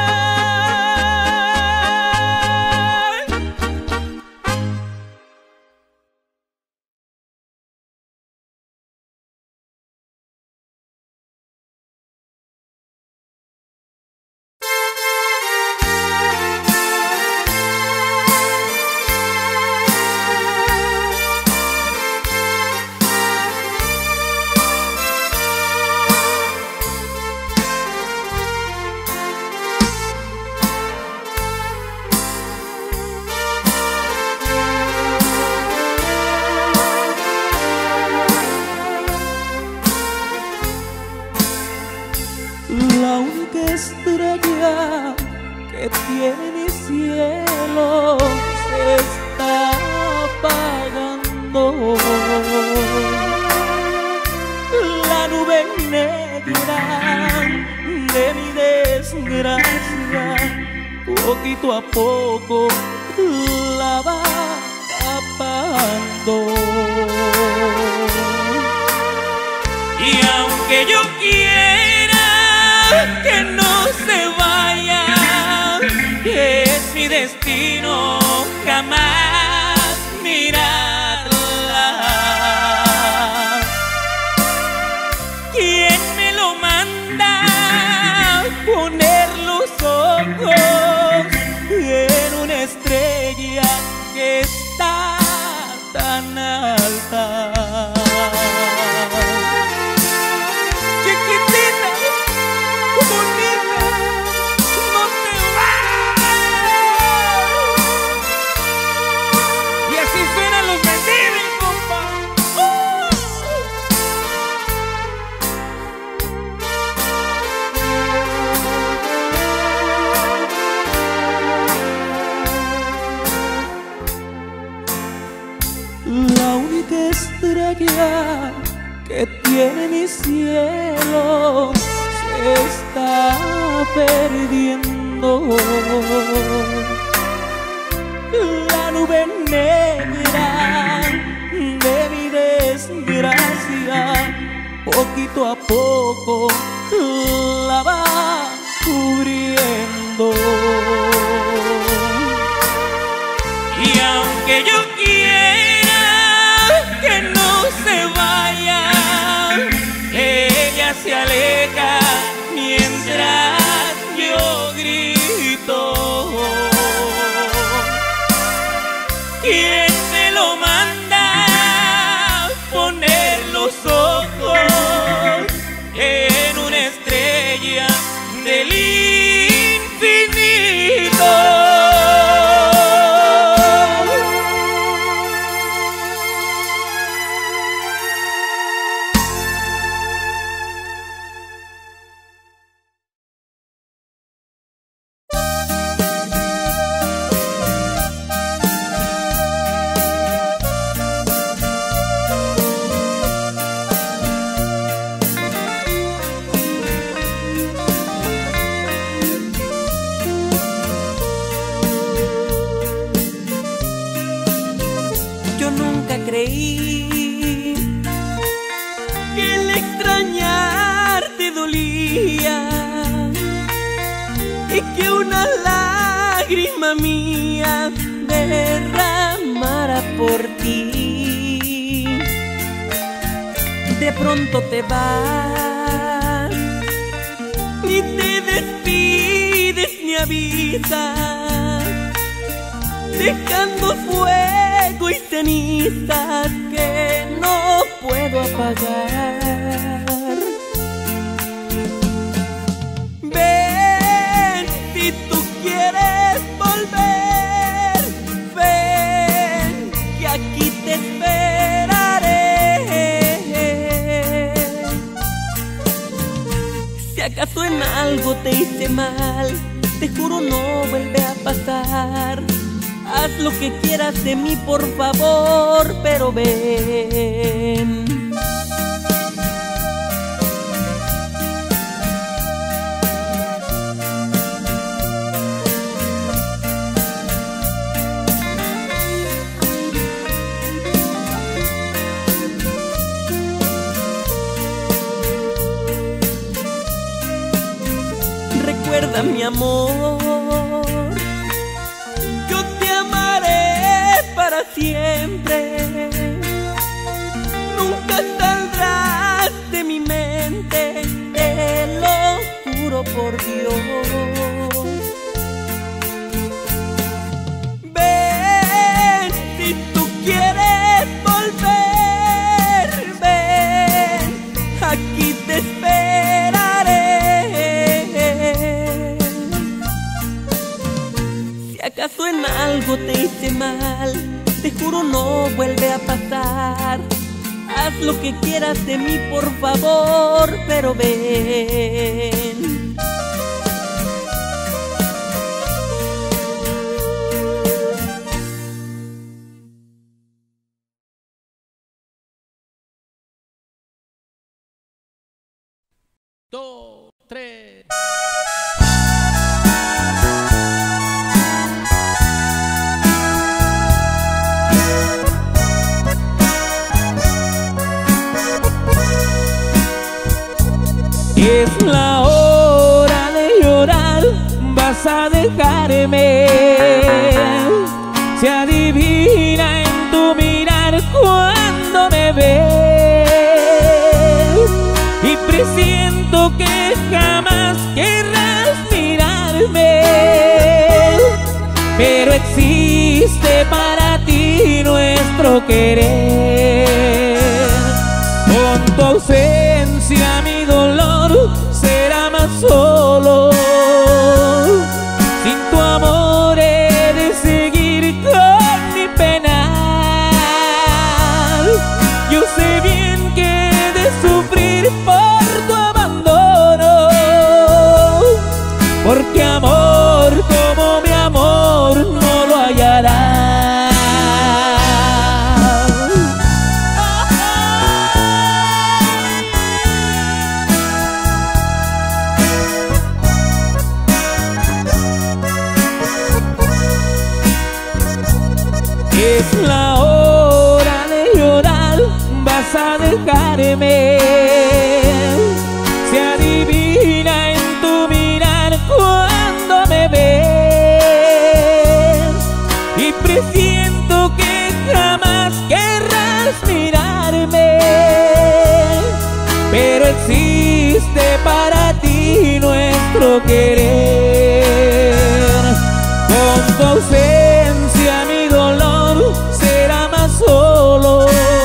La única estrella que tiene mi cielo se está apagando. La nube negra de mi desgracia poquito a poco la va tapando. Y aunque yo quiera que no se vaya, es mi destino jamás mirarla. ¿Quién me lo manda? Poner los ojos en una estrella que está tan alta. La única estrella que tiene mi cielo se está perdiendo. La nube negra de mi desgracia poquito a poco la va cubriendo. Y aunque yo quiera que no se vaya, ella se aleja mientras yo grito. ¿Quién me lo manda? Poner los ojos en una estrella del infinito. Creí que el extrañarte dolía y que una lágrima mía derramara por ti. De pronto te vas, ni te despides ni avisas, dejando fuego y cenizas que no puedo apagar. Ven si tú quieres volver, ven que aquí te esperaré. Si acaso en algo te hice mal, te juro no vuelve a pasar. Haz lo que quieras de mí, por favor, pero ven. recuerda mi amor. Yo te amaré para siempre, nunca saldrás de mi mente, te lo juro por Dios. Ven, si tú quieres volver, ven, aquí te esperaré. Si acaso en algo te hice mal, te juro no vuelve a pasar. Haz lo que quieras de mí, por favor, pero ven. Dos, tres. Es la hora de llorar, vas a dejarme. Se adivina en tu mirar cuando me ves, y presiento que jamás querrás mirarme, pero existe para ti nuestro querer. Con tu ausencia mi dolor será más solo, sin tu amor he de seguir con mi penar. Yo sé bien que he de sufrir por tu abandono, porque amor como mi amor no lo hallarás. Es la hora de llorar, vas a dejarme. Se adivina en tu mirar cuando me ves, y presiento que jamás querrás mirarme, pero existe para ti nuestro querer. Con tu ausencia mi dolor será más solo,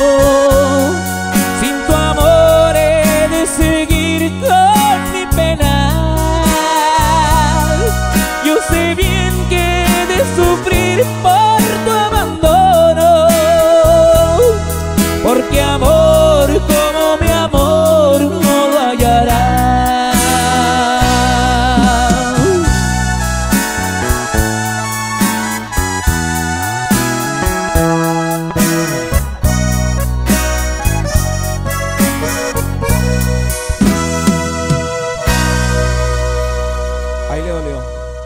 sin tu amor he de seguir con mi penar. Yo sé bien que he de sufrir por tu abandono, porque amor como mi amor no lo hallarás. Ahí le dolió.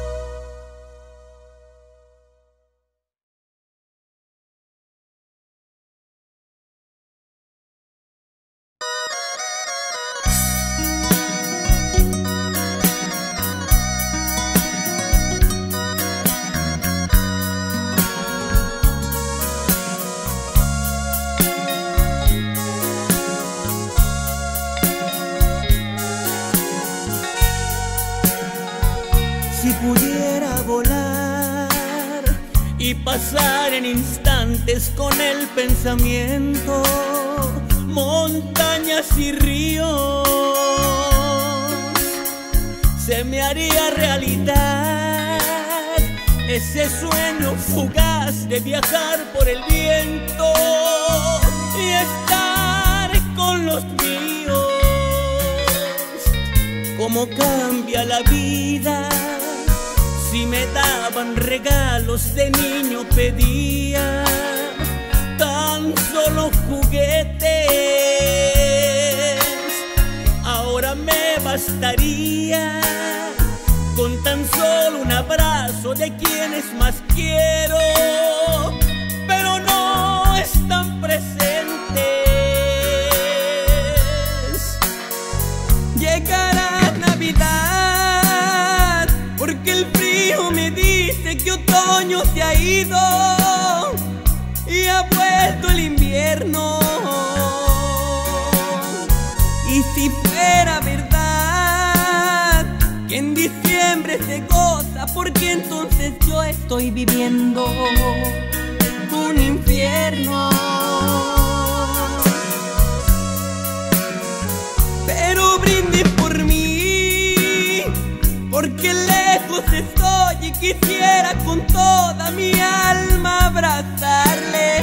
Si pudiera volar y pasar en instantes con el pensamiento montañas y ríos, se me haría realidad ese sueño fugaz de viajar por el viento y estar con los míos. Cómo cambia la vida. Si me daban regalos de niño pedía tan solo juguetes. Ahora me bastaría con tan solo un abrazo de quienes más quiero, pero no están presentes. Llegará Navidad porque el frío me dice que otoño se ha ido y ha vuelto el invierno. Y si fuera verdad que en diciembre se goza, porque entonces yo estoy viviendo un infierno. Pero brindis por mí, porque lejos estoy y quisiera con toda mi alma abrazarles.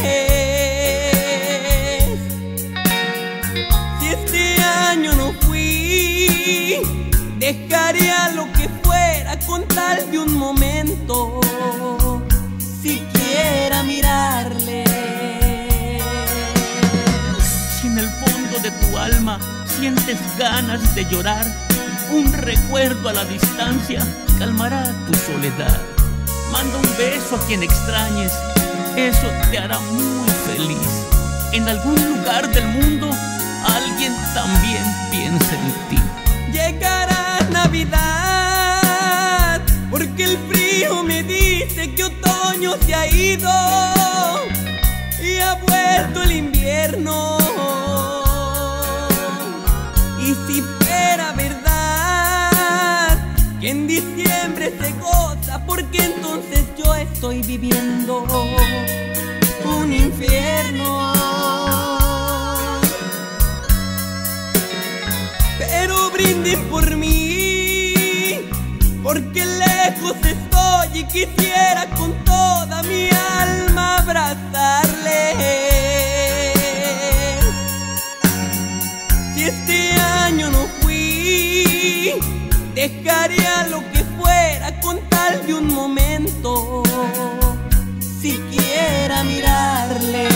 Si este año no fui, dejaría lo que fuera con tal de un momento siquiera mirarle. Si en el fondo de tu alma sientes ganas de llorar, un recuerdo a la distancia calmará tu soledad. Manda un beso a quien extrañes, eso te hará muy feliz. En algún lugar del mundo alguien también piensa en ti. Llegará Navidad, porque el frío me dice que otoño se ha ido y ha vuelto el invierno. Y si fuera verdad que en diciembre se goza, porque entonces yo estoy viviendo un infierno. Pero brindis por mí, porque lejos estoy y quisiera con toda mi alma abrazarle. Si este año no fui, dejaría lo que fuera con tal de un momento siquiera mirarle.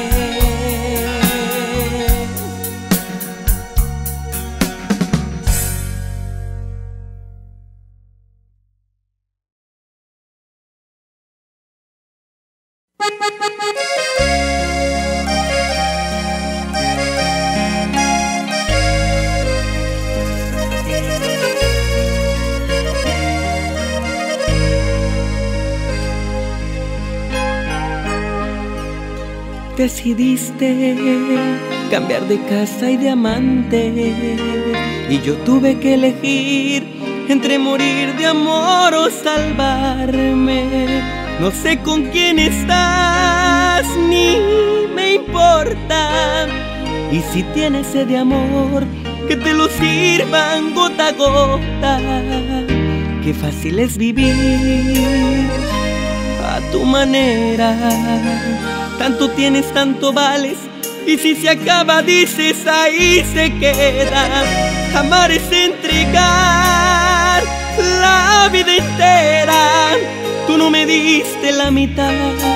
Decidiste cambiar de casa y de amante, y yo tuve que elegir entre morir de amor o salvarme. No sé con quién estás, ni me importa. Y si tienes sed de amor, que te lo sirvan gota a gota. Qué fácil es vivir a tu manera. Tanto tienes, tanto vales, y si se acaba dices ahí se queda. Amar es entregar la vida entera. Tú no me diste la mitad,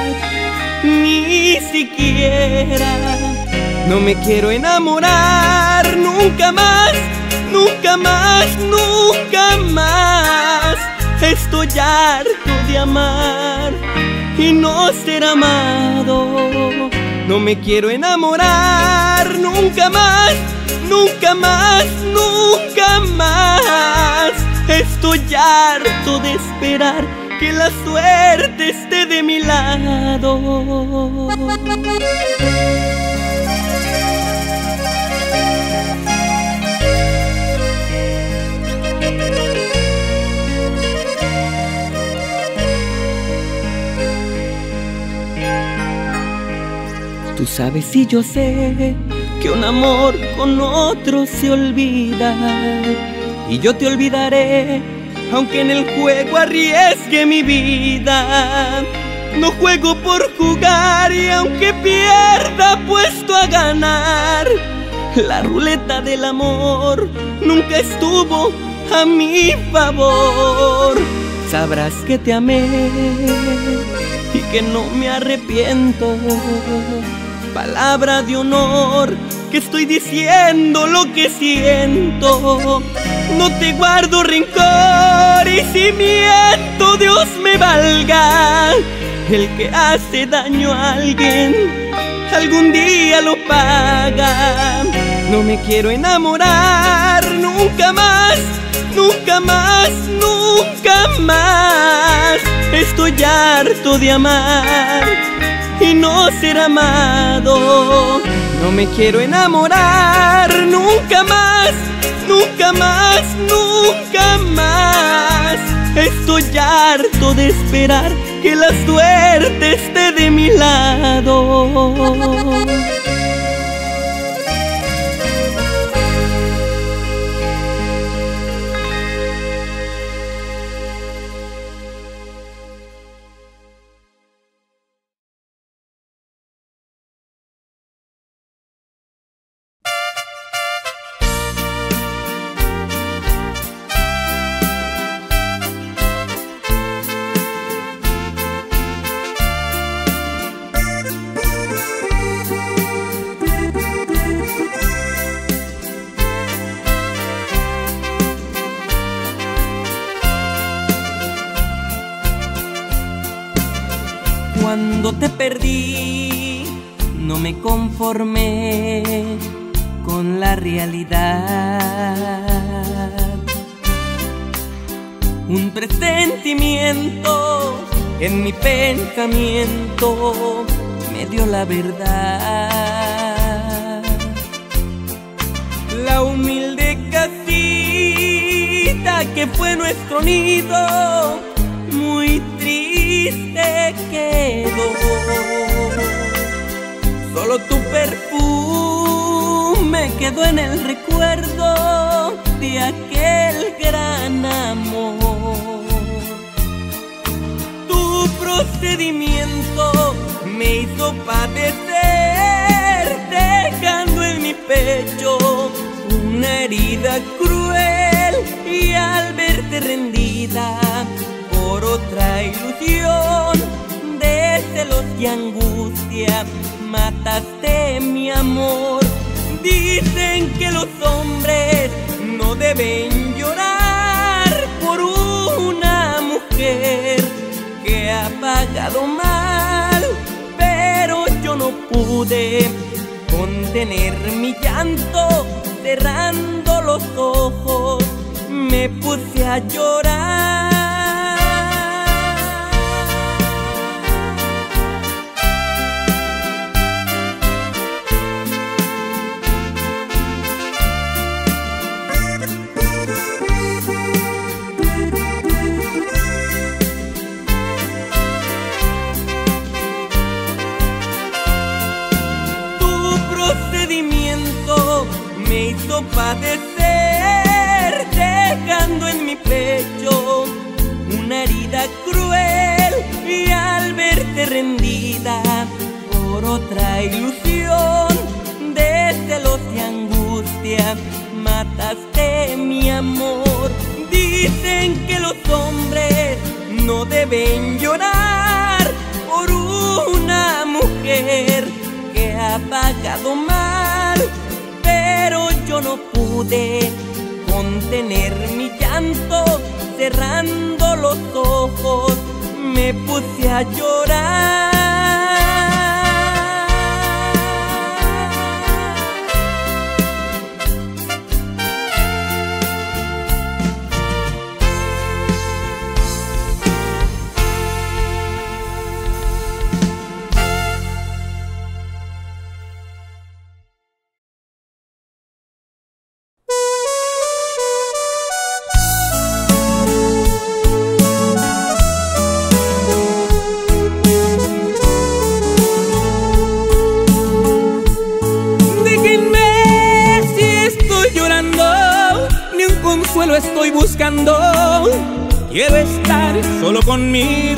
ni siquiera. No me quiero enamorar nunca más, nunca más, nunca más. Estoy harto de amar y no ser amado. No me quiero enamorar nunca más, nunca más, nunca más. Estoy harto de esperar que la suerte esté de mi lado. Tú sabes y yo sé que un amor con otro se olvida, y yo te olvidaré aunque en el juego arriesgue mi vida. No juego por jugar y aunque pierda apuesto a ganar. La ruleta del amor nunca estuvo a mi favor. Sabrás que te amé y que no me arrepiento. Palabra de honor, que estoy diciendo lo que siento. No te guardo rencor y si miento Dios me valga. El que hace daño a alguien algún día lo paga. No me quiero enamorar nunca más, nunca más, nunca más. Estoy harto de amar y no ser amado. No me quiero enamorar nunca más, nunca más, nunca más. Estoy harto de esperar que la suerte esté de mi lado. Cuando te perdí, no me conformé con la realidad. Un presentimiento en mi pensamiento me dio la verdad. La humilde casita que fue nuestro nido, muy triste quedó. Solo tu perfume quedó en el recuerdo de aquel gran amor. Tu procedimiento me hizo padecer, dejando en mi pecho una herida cruel, y al verte rendida por otra ilusión de celos y angustia, mataste mi amor. Dicen que los hombres no deben llorar por una mujer que ha pagado mal, pero yo no pude contener mi llanto. Cerrando los ojos me puse a llorar. Me hizo padecer, dejando en mi pecho una herida cruel, y al verte rendida por otra ilusión de celos y angustia, mataste mi amor. Dicen que los hombres no deben llorar por una mujer que ha pagado mal, pero yo no pude contener mi llanto. Cerrando los ojos me puse a llorar. Estoy buscando, quiero estar solo con mi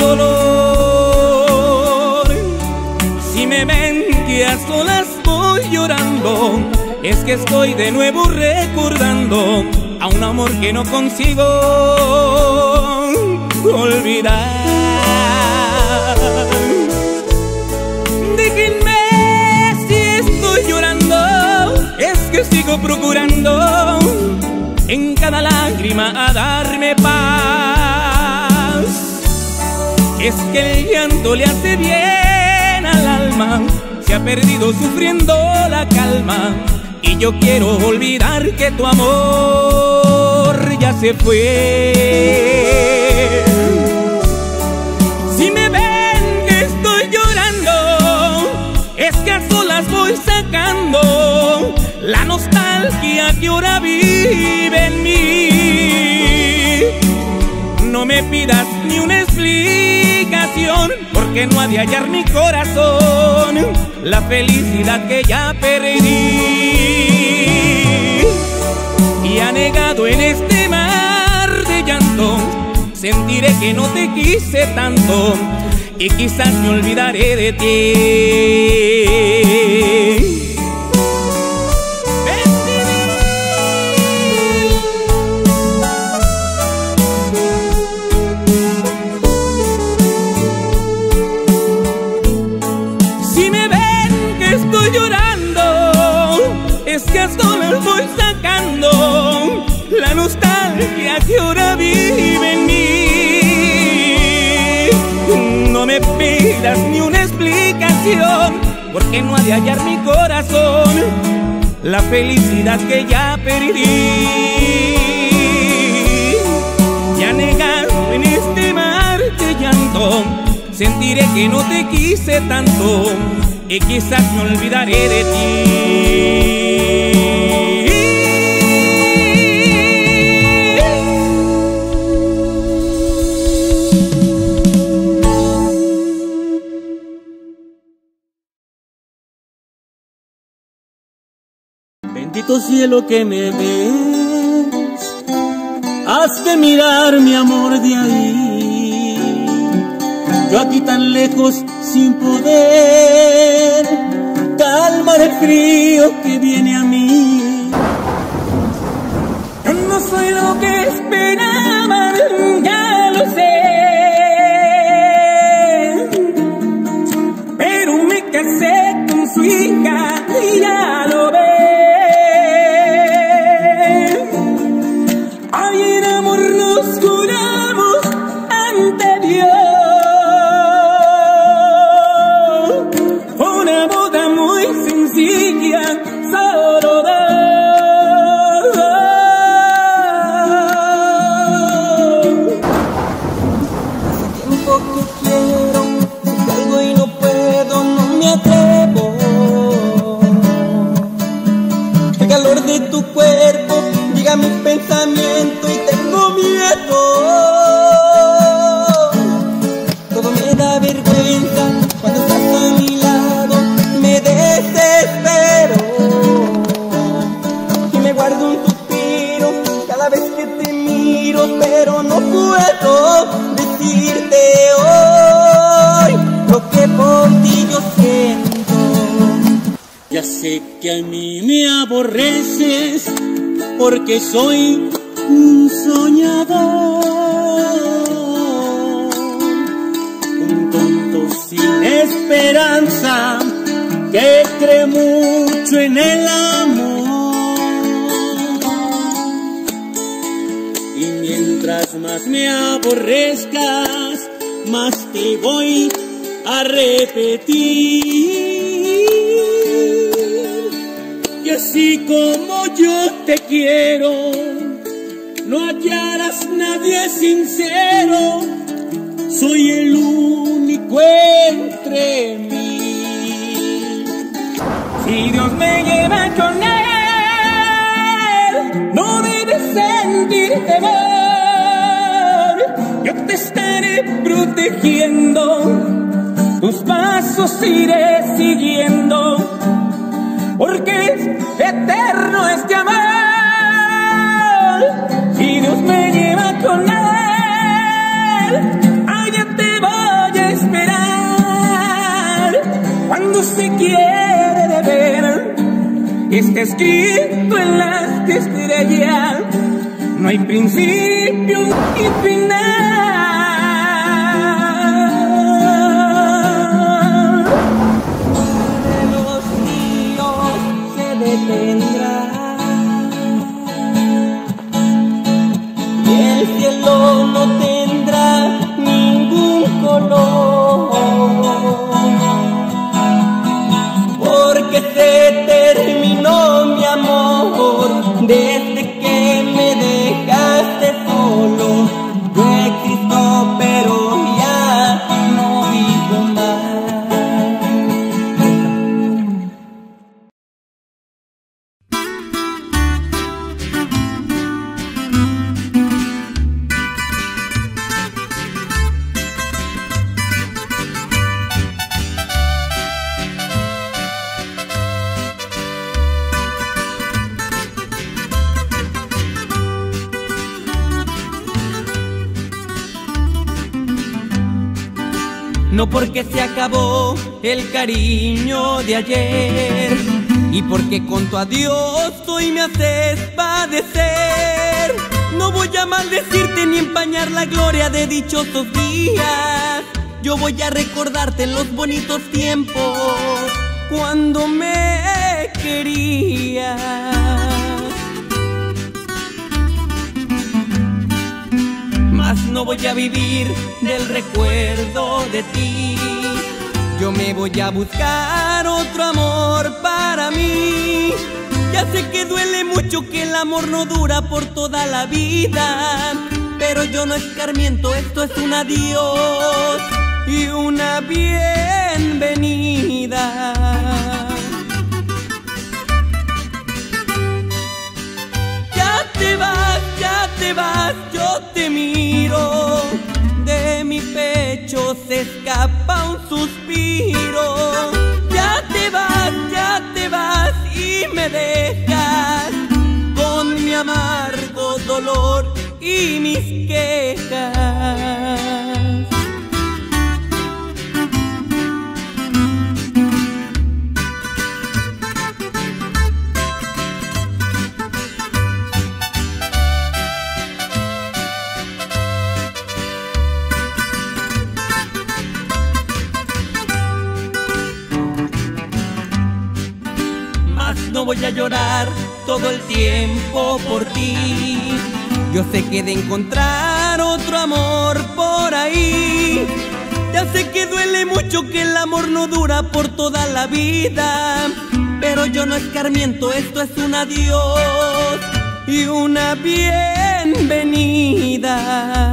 dolor. Si me ven que a solas voy llorando, es que estoy de nuevo recordando a un amor que no consigo olvidar. Déjenme si estoy llorando, es que sigo procurando en cada lágrima a darme paz. Es que el llanto le hace bien al alma, se ha perdido sufriendo la calma, y yo quiero olvidar que tu amor ya se fue. me pidas ni una explicación, porque no ha de hallar mi corazón la felicidad que ya perdí. Y anegado en este mar de llanto, sentiré que no te quise tanto y quizás me olvidaré de ti. Es que a solas voy sacando la nostalgia que ahora vive en mí. No me pidas ni una explicación, porque no ha de hallar mi corazón la felicidad que ya perdí. Y anegado en este mar de llanto, sentiré que no te quise tanto y quizás me olvidaré de ti. Bendito cielo que me ves, hazte mirar mi amor de ahí. Yo aquí tan lejos sin poder calmar el frío que viene a mí. Yo no soy lo que esperaba, ya lo sé, pero me casé con su hija y ya lo ves. Ayer amor nos juramos ante Dios, una boda muy sencilla, solo dos. Hace tiempo que quiero, salgo y no puedo, no me atrevo. El calor de tu cuerpo llega a mi pensamiento y tengo miedo. Todo me da vergüenza cuando estás a mi lado, me desespero y me guardo un suspiro cada vez que te miro, pero no puedo decirte hoy lo que por ti yo siento. Ya sé que a mí me aborreces porque soy un soñador, un tonto sin esperanza que cree mucho en el amor. Y mientras más me aborrezcas, más te voy a repetir. Y así como yo te quiero, no hallarás nadie sincero. Soy el único entre mí. Si Dios me lleva con él, no debes sentir temor. Yo te estaré protegiendo, tus pasos iré siguiendo, porque es eterno este amor. Si Dios me lleva con él, allá te voy a esperar. Cuando se quiere ver, está escrito en las estrellas, no hay principio ni final. Vendrá y el cielo no tendrá ningún color, porque se terminó mi amor desde que me dejaste solo. Yo no porque se acabó el cariño de ayer, y porque con tu adiós hoy me haces padecer. No voy a maldecirte ni empañar la gloria de dichosos días. Yo voy a recordarte los bonitos tiempos cuando me querías. Mas no voy a vivir del recuerdo de ti. Yo me voy a buscar otro amor para mí. Ya sé que duele mucho, que el amor no dura por toda la vida, pero yo no escarmiento, esto es un adiós y una bienvenida. Ya te vas, ya te vas, yo te miro. De mi pecho se escapa un suspiro. Ya te vas, ya te vas y me dejas con mi amargo dolor y mis quejas. No voy a llorar todo el tiempo por ti. Yo sé que he de encontrar otro amor por ahí. Ya sé que duele mucho, que el amor no dura por toda la vida, pero yo no escarmiento, esto es un adiós y una bienvenida.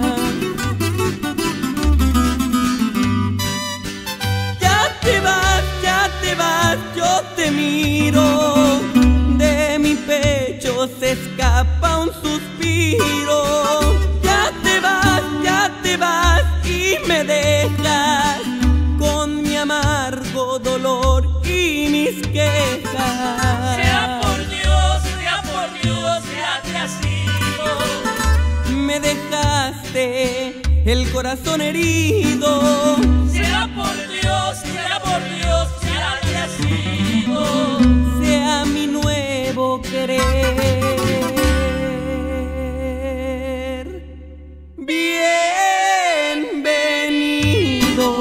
Ya te vas, ya te vas, yo te miro. De mi pecho se escapa un suspiro. Ya te vas, ya te vas y me dejas con mi amargo dolor y mis quejas. Sea por Dios, sea por Dios, ya te has ido. Me dejaste el corazón herido. Sea por Dios, sea por Dios, ya te has ido. Sea mi nuevo querer. Bienvenido.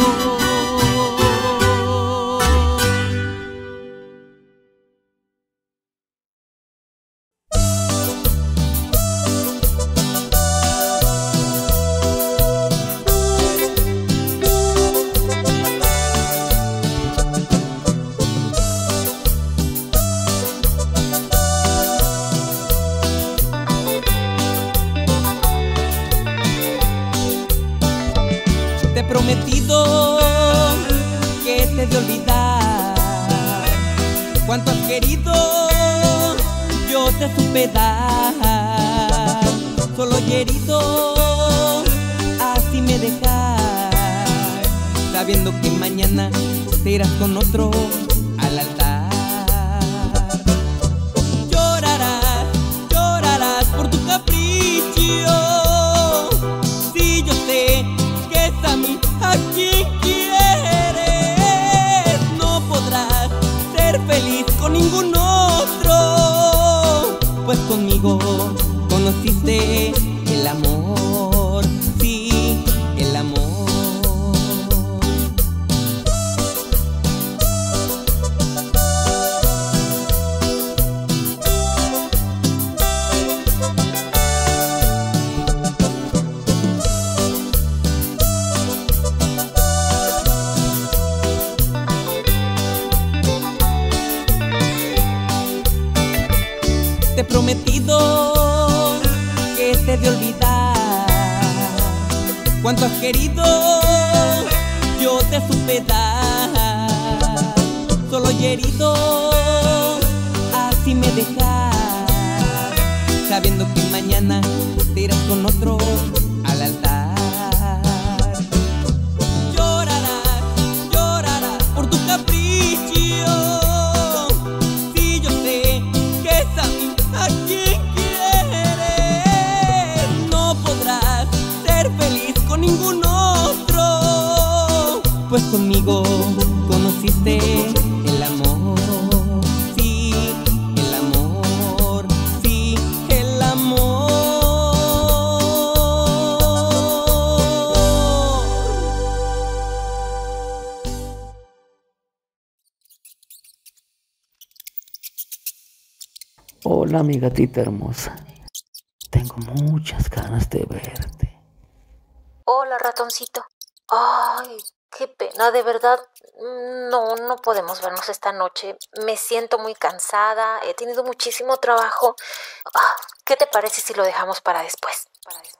Te he prometido que te he de olvidar. Cuánto has querido, yo te supe dar. Solo y herido, así me dejas, sabiendo que mañana te irás con otro al altar. Llorarás, llorarás por tu capricho. Si yo sé que es a mí a quien quieres, no podrás ser feliz con ningún otro, pues conmigo conociste el amor, sí, el amor. Te he prometido que te he de olvidar. Cuánto has querido, yo te supe dar. Solo y herido, así me dejas, sabiendo que mañana te irás con otro al altar. Llorarás, llorarás por tu capricho. Si yo sé que es a mí a quien quieres, no podrás ser feliz con ningún otro, pues conmigo conociste el amor. Sí, el amor, sí, el amor. Hola, mi gatita hermosa. Tengo muchas ganas de verte. Hola, ratoncito. Ay, qué pena, de verdad. No, no podemos vernos esta noche. Me siento muy cansada, he tenido muchísimo trabajo. Ah, ¿qué te parece si lo dejamos para después? Para después.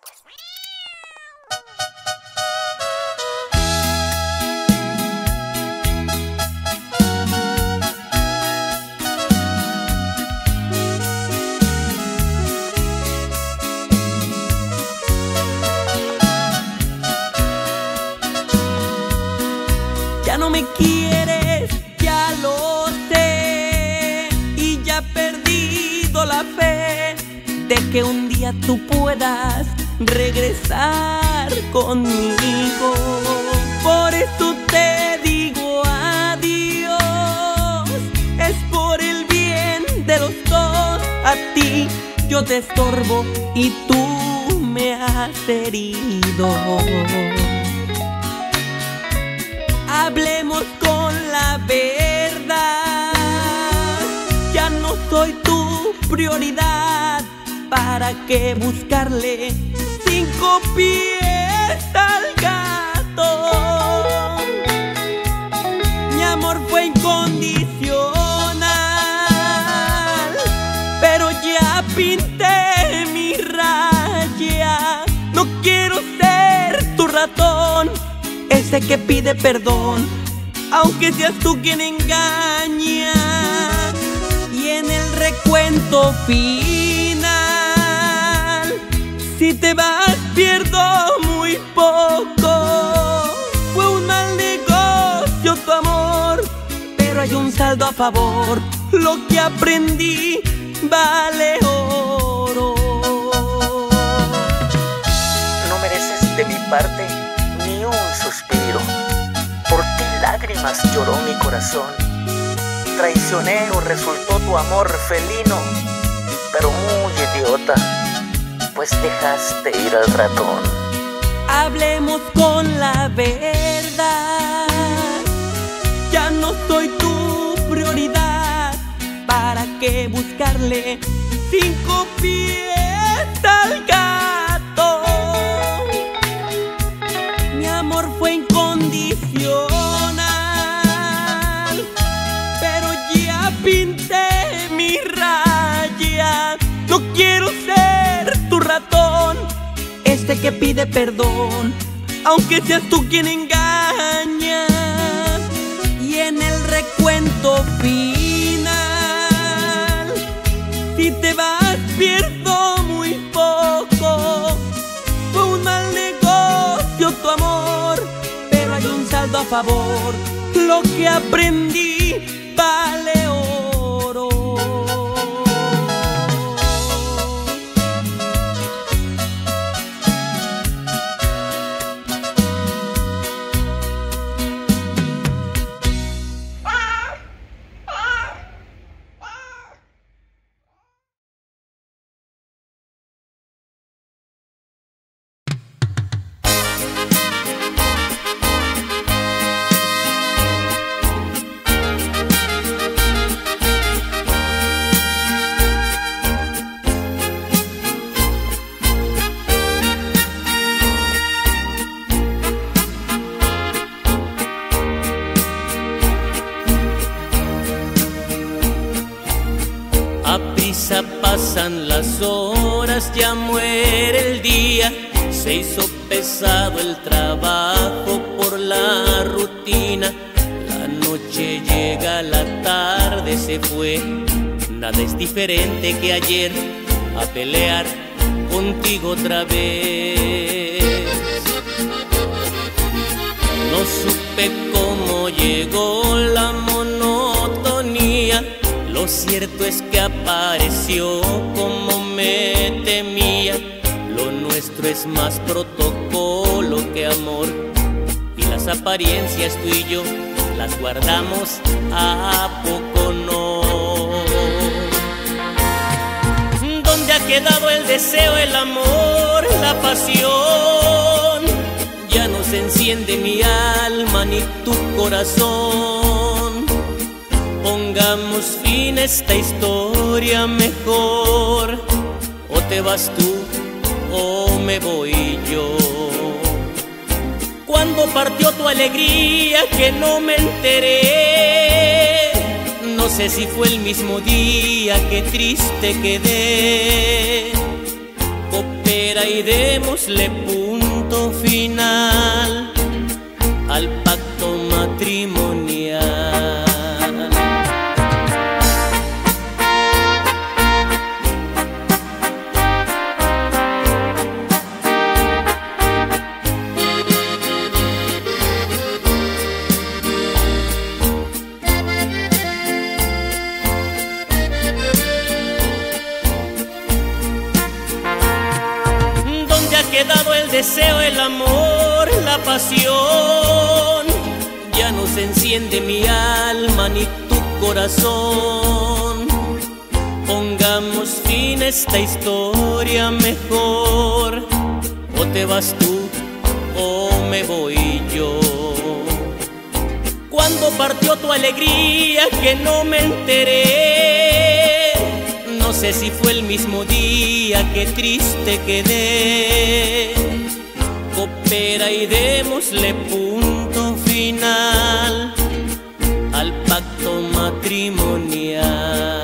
Ya no me quieres, ya lo sé, y ya he perdido la fe de que un día tú puedas regresar conmigo. Por eso te digo adiós, es por el bien de los dos. A ti yo te estorbo y tú me has herido. Hablemos con la verdad, ya no soy tu prioridad. ¿Para qué buscarle cinco pies al gato? Mi amor fue incondicional, pero ya pinté mi raya. No quiero ser tu ratón, ese que pide perdón, aunque seas tú quien engaña. Y en el recuento final, si te vas pierdo muy poco. Fue un mal negocio tu amor, pero hay un saldo a favor. Lo que aprendí vale oro. No mereces de mi parte ni un suspiro. Por ti lágrimas lloró mi corazón. Traicionero resultó tu amor felino, pero muy idiota, pues dejaste ir al ratón. Hablemos con la verdad, ya no soy tu prioridad. ¿Para qué buscarle cinco pies al gato? Mi amor fue incondicional, pero ya pinté mi raya. No quiero ser tu ratón, este que pide perdón, aunque seas tú quien engaña. Y en el recuento final, si te vas pierdo muy poco. Fue un mal negocio tu amor, pero hay un saldo a favor. Lo que aprendí vale oro. Pasan las horas, ya muere el día. Se hizo pesado el trabajo por la rutina. La noche llega, la tarde se fue. Nada es diferente que ayer, a pelear contigo otra vez. No supe cómo llegó la monotonía. Lo cierto es que apareció como me temía. Lo nuestro es más protocolo que amor, y las las apariencias tú y yo las guardamos, ¿a poco no? ¿Dónde ha quedado el deseo, el amor, la pasión? Ya no se enciende mi alma ni tu corazón. Pongamos fin a esta historia mejor. O te vas tú o me voy yo. Cuando partió tu alegría que no me enteré, no sé si fue el mismo día que triste quedé. Coopera y démosle punto final al pacto matrimonial. Quedado el deseo, el amor, la pasión. Ya no se enciende mi alma ni tu corazón. Pongamos fin a esta historia mejor. O te vas tú o me voy yo. Cuando partió tu alegría que no me enteré, no sé si fue el mismo día que triste quedé. Coopera y démosle punto final al pacto matrimonial.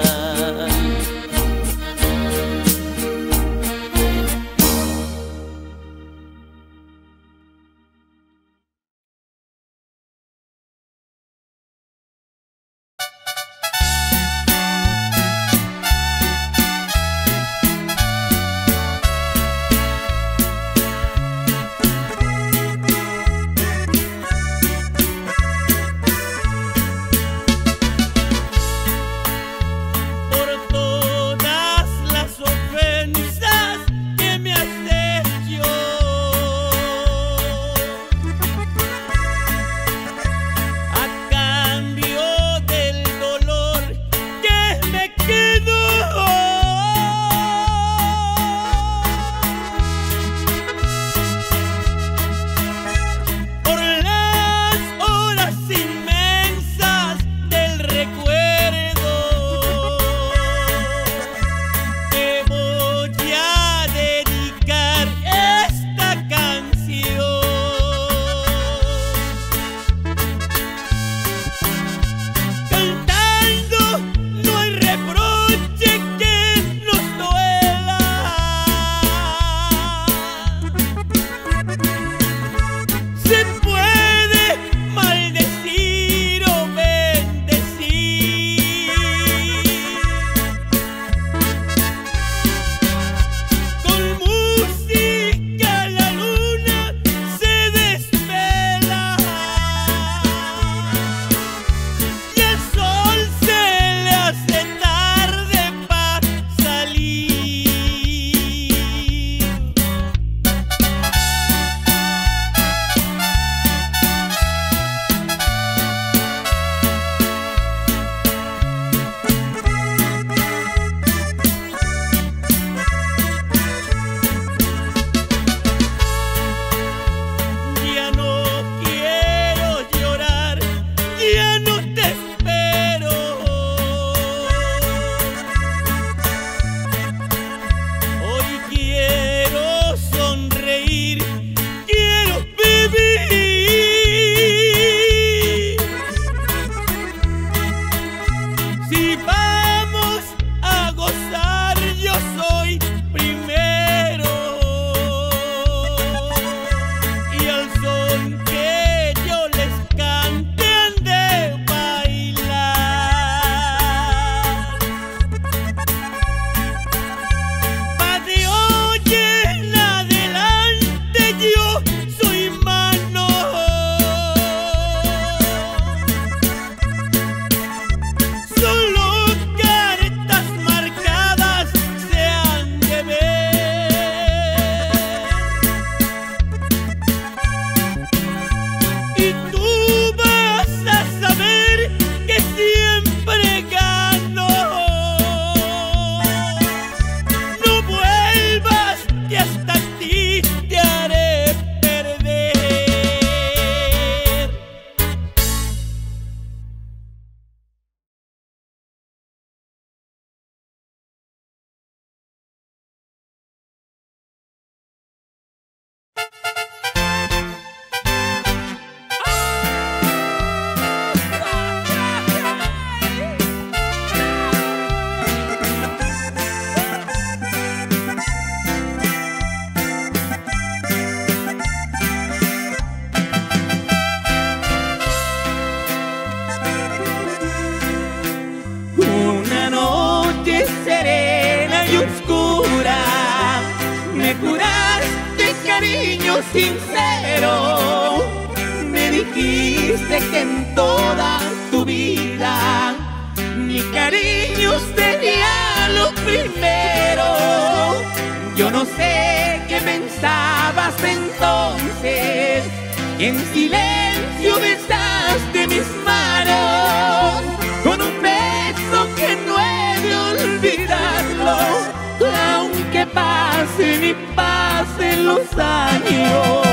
siendo sincero, me dijiste que en toda tu vida mi cariño sería lo primero. Yo no sé qué pensabas entonces, y en silencio besaste mis manos con un beso que no he de olvidarlo, aunque pasen y pasen los años.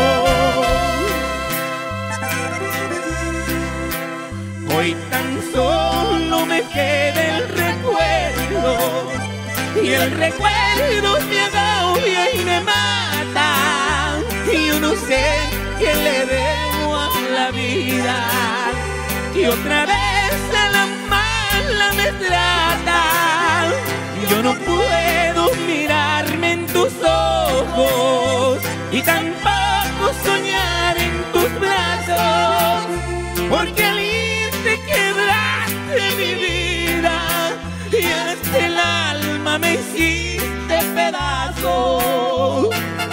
Hoy tan solo me queda el recuerdo, y el recuerdo me agobia y me mata. Y yo no sé qué le debo a la vida, que otra vez a la mala me trata. Yo no puedo mirarme en tus ojos y tampoco soñar en tus brazos, porque al irte quebraste mi vida y hasta el alma me hiciste pedazos.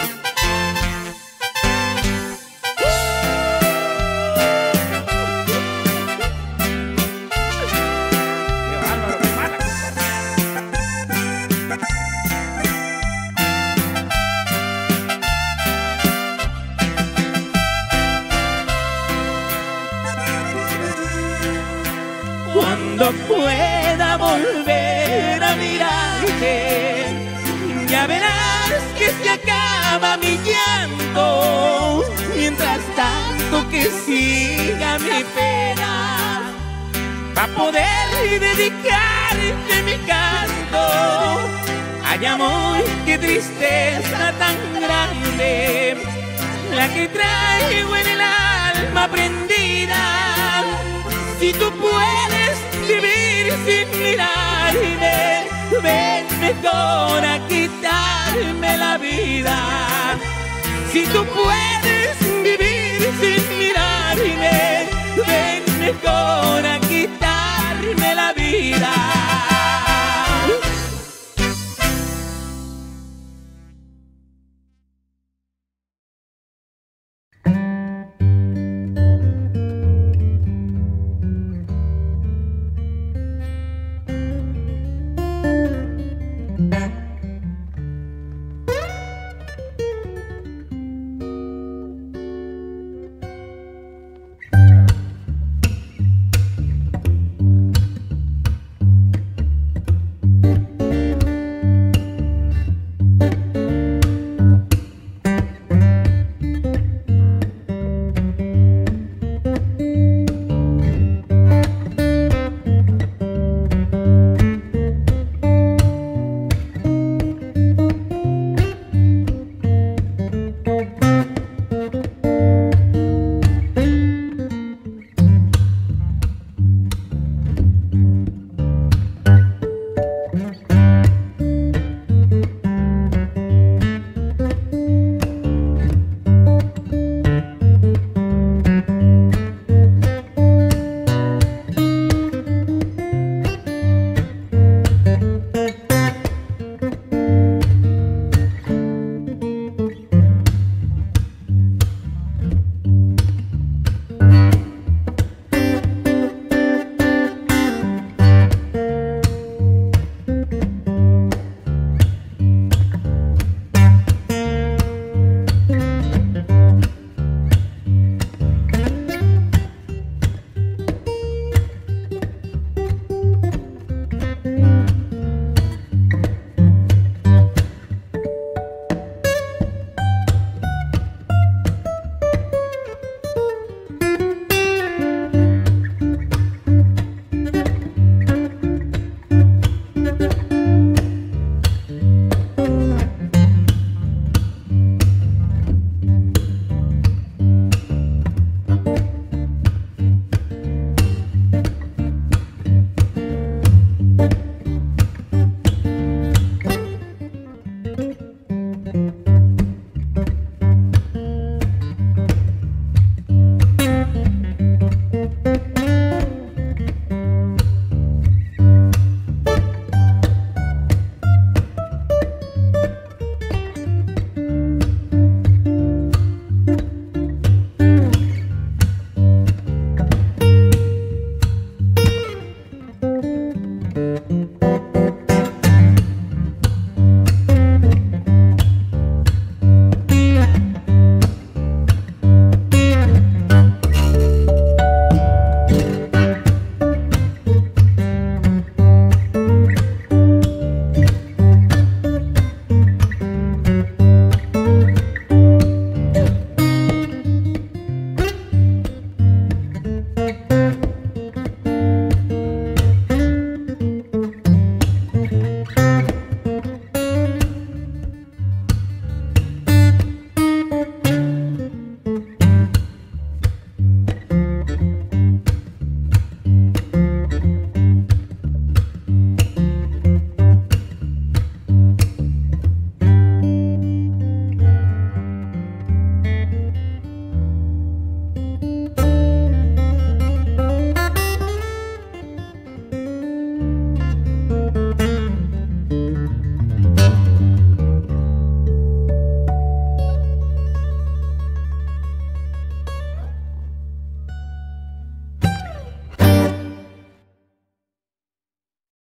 Cuando pueda volver a mirarte, ya verás que se acaba mi llanto. Mientras tanto que siga mi pena, pa' poder dedicarte mi canto. Ay, amor, qué tristeza tan grande la que traigo en el alma prendida. Si tú puedes vivir sin mirarme, ven mejor a quitarme la vida. Si tú puedes